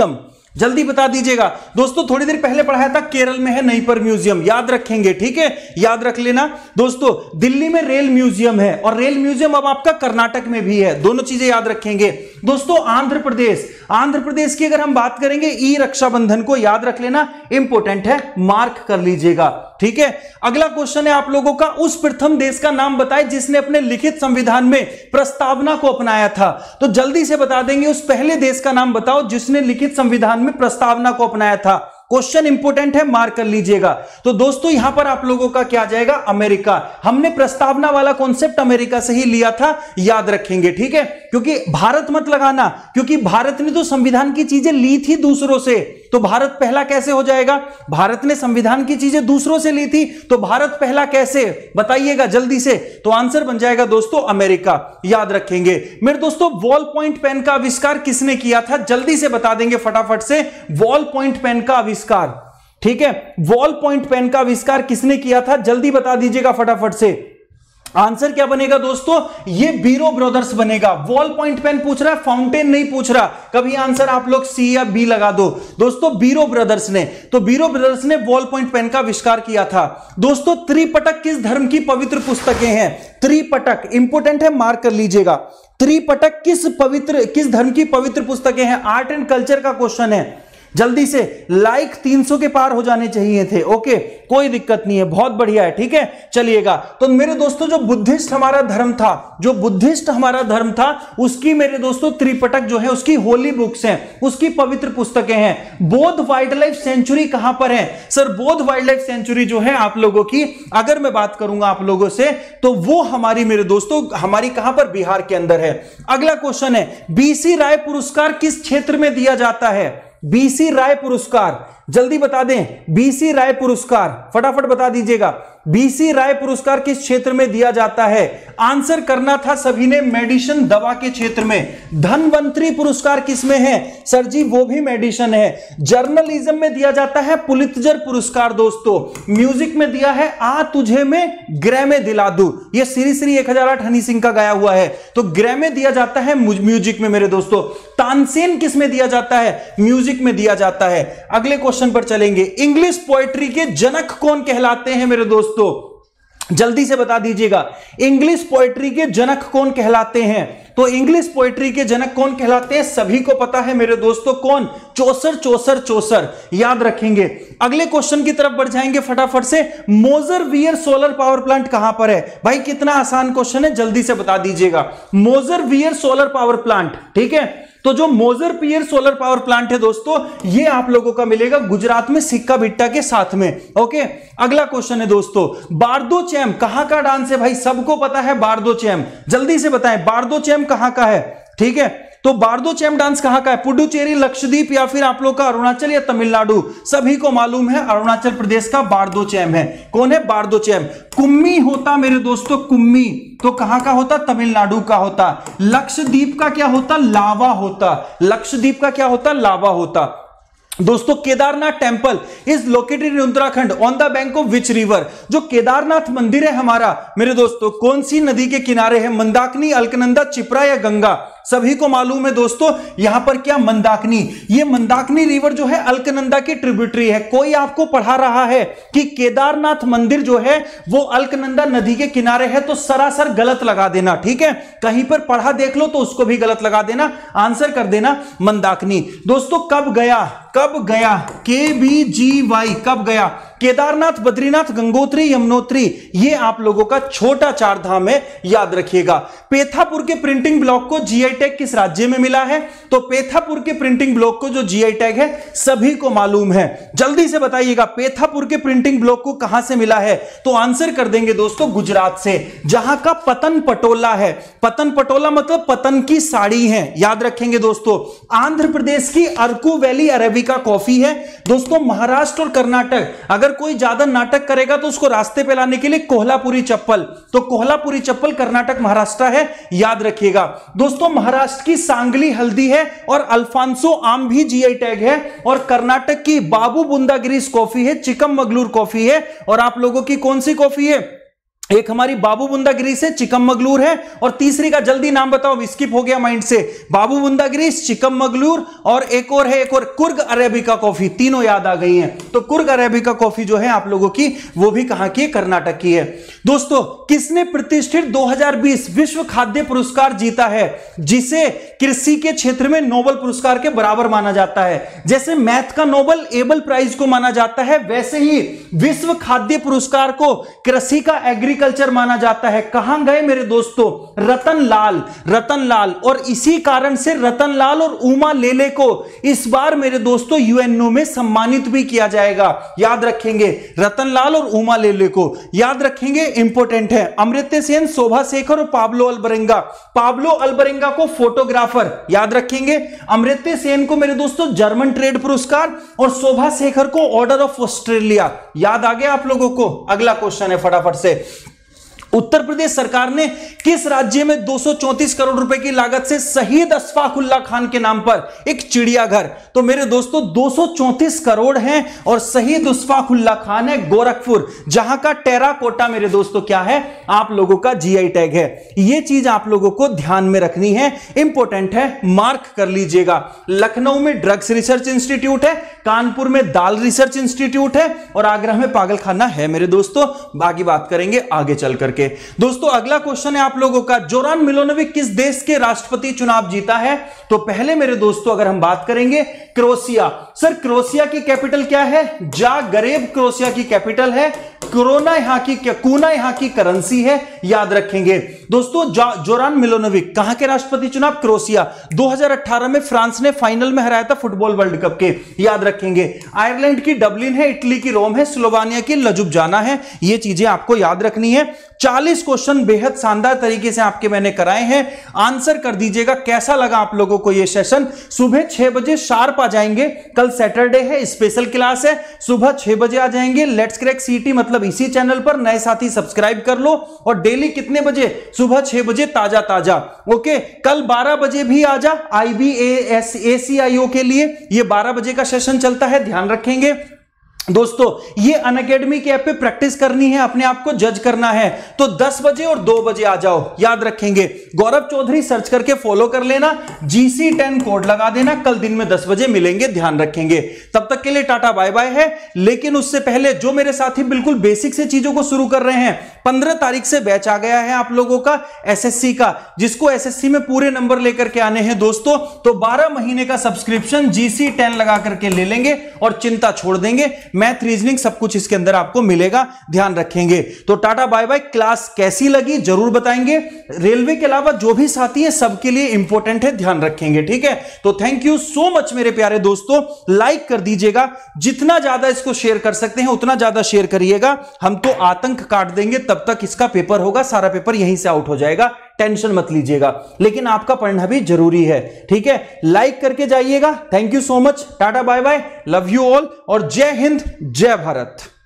जल्दी बता दीजिएगा दोस्तों। थोड़ी देर पहले पढ़ाया था केरल में है नईपर म्यूजियम, याद रखेंगे, ठीक है, याद रख लेना दोस्तों। दिल्ली में रेल म्यूजियम है और रेल म्यूजियम अब आपका कर्नाटक में भी है, दोनों चीजें याद रखेंगे दोस्तों। आंध्र प्रदेश की अगर हम बात करेंगे ई रक्षाबंधन को याद रख लेना, इंपॉर्टेंट है, मार्क कर लीजिएगा, ठीक है। अगला क्वेश्चन है आप लोगों का, उस प्रथम देश का नाम बताएं जिसने अपने लिखित संविधान में प्रस्तावना को अपनाया था। तो जल्दी से बता देंगे, उस पहले देश का नाम बताओ जिसने लिखित संविधान में प्रस्तावना को अपनाया था। क्वेश्चन इंपोर्टेंट है, मार्क कर लीजिएगा। तो दोस्तों यहां पर आप लोगों का क्या आ जाएगा, अमेरिका। हमने प्रस्तावना वाला कॉन्सेप्ट अमेरिका से ही लिया था, याद रखेंगे, ठीक है। क्योंकि भारत मत लगाना, क्योंकि भारत ने तो संविधान की चीजें ली थी दूसरों से, तो भारत पहला कैसे हो जाएगा। भारत ने संविधान की चीजें दूसरों से ली थी, तो भारत पहला कैसे, बताइएगा जल्दी से। तो आंसर बन जाएगा दोस्तों अमेरिका, याद रखेंगे। मेरे दोस्तों बॉल पॉइंट पेन का आविष्कार किसने किया था, जल्दी से बता देंगे फटाफट से। बॉल पॉइंट पेन का आविष्कार, ठीक है, बॉल पॉइंट पेन का आविष्कार किसने किया था, जल्दी बता दीजिएगा फटाफट से। आंसर क्या बनेगा दोस्तों, ये बीरो ब्रदर्स बनेगा। वॉल पॉइंट पेन पूछ रहा है, फाउंटेन नहीं पूछ रहा। कभी आंसर आप लोग सी या बी लगा दो दोस्तों, बीरो ब्रदर्स ने। तो बीरो ब्रदर्स ने वॉल पॉइंट पेन का आविष्कार किया था दोस्तों। त्रिपिटक किस धर्म की पवित्र पुस्तकें हैं, त्रिपिटक इंपोर्टेंट है, मार्क कर लीजिएगा। त्रिपिटक किस धर्म की पवित्र पुस्तकें हैं, आर्ट एंड कल्चर का क्वेश्चन है। जल्दी से लाइक 300 के पार हो जाने चाहिए थे, ओके, कोई दिक्कत नहीं है, बहुत बढ़िया है, ठीक है, चलिएगा। तो मेरे दोस्तों जो बुद्धिस्ट हमारा धर्म था, उसकी मेरे दोस्तों त्रिपिटक जो है उसकी होली बुक्स हैं, उसकी पवित्र पुस्तकें हैं। बौद्ध वाइल्ड लाइफ सेंचुरी कहां पर है सर, बौद्ध वाइल्ड लाइफ सेंचुरी जो है आप लोगों की, अगर मैं बात करूंगा आप लोगों से, तो वो हमारी मेरे दोस्तों हमारी कहां पर, बिहार के अंदर है। अगला क्वेश्चन है, बीसी राय पुरस्कार किस क्षेत्र में दिया जाता है, बीसी राय पुरस्कार, जल्दी बता दें, बीसी राय पुरस्कार फटाफट बता दीजिएगा। बीसी राय पुरस्कार किस क्षेत्र में दिया जाता है, आंसर करना था सभी ने, मेडिसिन दवा के क्षेत्र में। धनवंतरी पुरस्कार किसमें है सर जी, वो भी मेडिसिन है। जर्नलिज्म में दिया जाता है पुलित्जर पुरस्कार दोस्तों। म्यूजिक में दिया है आ तुझे में ग्रैमे दिला दूं, ये श्री 1008 हनी सिंह का गाया हुआ है, तो ग्रैमे दिया जाता है म्यूजिक में मेरे दोस्तों। तानसेन किस में दिया जाता है, म्यूजिक में दिया जाता है। अगले क्वेश्चन पर चलेंगे, इंग्लिश पोएट्री के जनक कौन कहलाते हैं मेरे दोस्तों, जल्दी से बता दीजिएगा। इंग्लिश पोएट्री के जनक कौन कहलाते हैं, तो इंग्लिश पोएट्री के जनक कौन कहलाते हैं, सभी को पता है मेरे दोस्तों, कौन, चौसर, याद रखेंगे। अगले क्वेश्चन की तरफ बढ़ जाएंगे फटाफट से। मोजरवियर सोलर पावर प्लांट कहां पर है, भाई कितना आसान क्वेश्चन है, जल्दी से बता दीजिएगा। मोजरवियर सोलर पावर प्लांट, ठीक है, तो जो मोजरवियर सोलर पावर प्लांट है दोस्तों, ये आप लोगों का मिलेगा गुजरात में सिक्का बिट्टा के साथ में, ओके। अगला क्वेश्चन है दोस्तों, बारदोचैम कहां का डांस है, भाई सबको पता है बारदोचैम, जल्दी से बताएं बारदोचैम कहां का है, ठीक है। तो बारदोचैम डांस कहां का है, पुडुचेरी, लक्षद्वीप या फिर आप लोग का अरुणाचल या तमिलनाडु, सभी को मालूम है अरुणाचल प्रदेश का बारदोचैम है। कौन है, बारदोचैम। कुम्मी होता मेरे दोस्तों, कुम्मी तो कहां का होता, तमिलनाडु का होता। लक्षद्वीप का क्या होता, लावा होता, लक्षद्वीप का क्या होता, लावा होता दोस्तों। Kedarnath temple is located in Uttarakhand on the bank of which river, जो केदारनाथ मंदिर है हमारा मेरे दोस्तों, कौन सी नदी के किनारे है, मंदाकिनी, अलकनंदा, चिपरा या गंगा, सभी को मालूम है दोस्तों। यहां पर क्या, मंदाकिनी, ये मंदाकिनी रिवर जो है अलकनंदा की ट्रिब्यूटरी है। कोई आपको पढ़ा रहा है कि केदारनाथ मंदिर जो है वो अलकनंदा नदी के किनारे है, तो सरासर गलत लगा देना, ठीक है। कहीं पर पढ़ा देख लो तो उसको भी गलत लगा देना, आंसर कर देना मंदाकिनी दोस्तों। कब गया KBGY, कब गया, केदारनाथ, बद्रीनाथ, गंगोत्री, यमुनोत्री, ये आप लोगों का छोटा चार धाम है, याद रखिएगा। पेथापुर के प्रिंटिंग ब्लॉक को जीआई टैग किस राज्य में मिला है, तो पेथापुर के प्रिंटिंग ब्लॉक को जो जीआई टैग है सभी को मालूम है, जल्दी से बताइएगा पेथापुर के प्रिंटिंग ब्लॉक को कहां से मिला है, तो आंसर कर देंगे दोस्तों गुजरात से, जहां का पतन पटोला है। पतन पटोला मतलब पतन की साड़ी है, याद रखेंगे दोस्तों। आंध्र प्रदेश की अरकू वैली अरेबिका कॉफी है दोस्तों। महाराष्ट्र और कर्नाटक, अगर कोई ज्यादा नाटक करेगा तो उसको रास्ते पे लाने के लिए कोल्हापुरी चप्पल, तो कोल्हापुरी चप्पल कर्नाटक महाराष्ट्र है, याद रखिएगा दोस्तों। महाराष्ट्र की सांगली हल्दी है और अल्फांसो आम भी जीआई टैग है, और कर्नाटक की बाबू बुंदागिरीस कॉफी है, चिकममगलूर कॉफी है, और आप लोगों की कौन सी कॉफी है, एक हमारी बाबू बुंदागिरी से चिकमगलूर है, और तीसरी का जल्दी नाम बताओ, स्किप हो गया माइंड से। बाबू बुंदागिरी, चिकमगलूर, और एक और है, एक और कुर्ग अरेबिका कॉफी। तीनों याद आ गई हैं। तो कुर्ग अरेबिका कॉफी जो है आप लोगों की, वो भी कहां की? कर्नाटक की है। दोस्तों, किसने प्रतिष्ठित 2020 विश्व खाद्य पुरस्कार जीता है, जिसे कृषि के क्षेत्र में नोबेल पुरस्कार के बराबर माना जाता है? जैसे मैथ का नोबेल एबल प्राइज को माना जाता है, वैसे ही विश्व खाद्य पुरस्कार को कृषि का एग्रीकल्चर माना जाता है। कहां गए मेरे दोस्तों? रतनलाल। और इसी कारण से रतनलाल और उमा लेले को इस बार मेरे दोस्तों यूएनओ में सम्मानित भी किया जाएगा। याद रखेंगे, रतनलाल और उमा लेले को याद रखेंगे, इंपॉर्टेंट है। अमर्त्य सेन, शोभा शेखर और पाब्लो अल्बरेंगा को फोटोग्राफर याद रखेंगे। अमर्त्य सेन को मेरे दोस्तों जर्मन ट्रेड पुरस्कार, और शोभा शेखर को ऑर्डर ऑफ ऑस्ट्रेलिया। याद आ गया आप लोगों को? अगला क्वेश्चन है फटाफट से। उत्तर प्रदेश सरकार ने किस राज्य में 234 करोड़ रुपए की लागत से शहीद अशफाकुल्ला खान के नाम पर एक चिड़ियाघर? तो मेरे दोस्तों 234 करोड़ हैं, और शहीद अशफाकुल्ला खान है गोरखपुर, जहां का टेराकोटा मेरे दोस्तों क्या है? आप लोगों का जीआई टैग है। यह चीज आप लोगों को ध्यान में रखनी है, इंपॉर्टेंट है, मार्क कर लीजिएगा। लखनऊ में ड्रग्स रिसर्च इंस्टीट्यूट है, कानपुर में दाल रिसर्च इंस्टीट्यूट है, और आगरा में पागलखाना है मेरे दोस्तों। बाकी बात करेंगे आगे चल करके। दोस्तों, अगला क्वेश्चन है आप लोगों का, जोरान मिलोनोविक किस देश के राष्ट्रपति चुनाव जीता है? तो पहले मेरे दोस्तों अगर हम बात करेंगे क्रोएशिया। सर, क्रोएशिया की कैपिटल क्या है? जाग्रेब क्रोएशिया की कैपिटल है। कोरोना यहां की करेंसी है, याद रखेंगे दोस्तों। जोरान मिलोनोविक कहां के राष्ट्रपति चुनाव? क्रोएशिया। 2018 में फ्रांस ने फाइनल में हराया था फुटबॉल वर्ल्ड कप के, याद रखेंगे। आयरलैंड की डबलिन है, इटली की रोम है, स्लोवानिया की लजुब्जाना है। ये चीजें आपको याद रखनी है। 40 क्वेश्चन बेहद शानदार तरीके से आपके मैंने कराए हैं, आंसर कर दीजिएगा। कैसा लगा आप लोगों को ये सेशन? सुबह 6 बजे शार्प आ जाएंगे, कल सैटरडे है, स्पेशल क्लास है, सुबह 6 बजे आ जाएंगे। लेट्स क्रैक सीटी मतलब इसी चैनल पर। नए साथी सब्सक्राइब कर लो, और डेली कितने बजे? सुबह 6 बजे ताजा। ओके, कल 12 बजे भी आ जा IBAS ACIO के लिए, ये 12 बजे का सेशन चलता है, ध्यान रखेंगे दोस्तों। ये अनअकैडमी के ऐप पे प्रैक्टिस करनी है, अपने आप को जज करना है, तो 10 बजे और 2 बजे आ जाओ, याद रखेंगे। गौरव चौधरी सर्च करके फॉलो कर लेना, GC10 कोड लगा देना। कल दिन में 10 बजे मिलेंगे, ध्यान रखेंगे। तब तक के लिए टाटा बाय बाय है। लेकिन उससे पहले जो मेरे साथी बिल्कुल बेसिक से चीजों को शुरू कर रहे हैं, 15 तारीख से बैच आ गया है आप लोगों का SSC का, जिसको SSC में पूरे नंबर लेकर के आने हैं दोस्तों, तो 12 महीने का सब्सक्रिप्शन GC10 लगा करके ले लेंगे, और चिंता छोड़ देंगे। मैथ, रीजनिंग सब कुछ इसके अंदर आपको मिलेगा, ध्यान रखेंगे। तो टाटा बाय बाय। क्लास कैसी लगी जरूर बताएंगे। रेलवे के अलावा जो भी साथी है सबके लिए इंपॉर्टेंट है, ध्यान रखेंगे, ठीक है। तो थैंक यू सो मच मेरे प्यारे दोस्तों। लाइक कर दीजिएगा, जितना ज्यादा इसको शेयर कर सकते हैं उतना ज्यादा शेयर करिएगा। हम तो आतंक काट देंगे, तब तक इसका पेपर होगा, सारा पेपर यहीं से आउट हो जाएगा, टेंशन मत लीजिएगा। लेकिन आपका पढ़ना भी जरूरी है, ठीक है। लाइक करके जाइएगा। Thank you so much, tata bye bye, love you all, और जय हिंद जय भारत।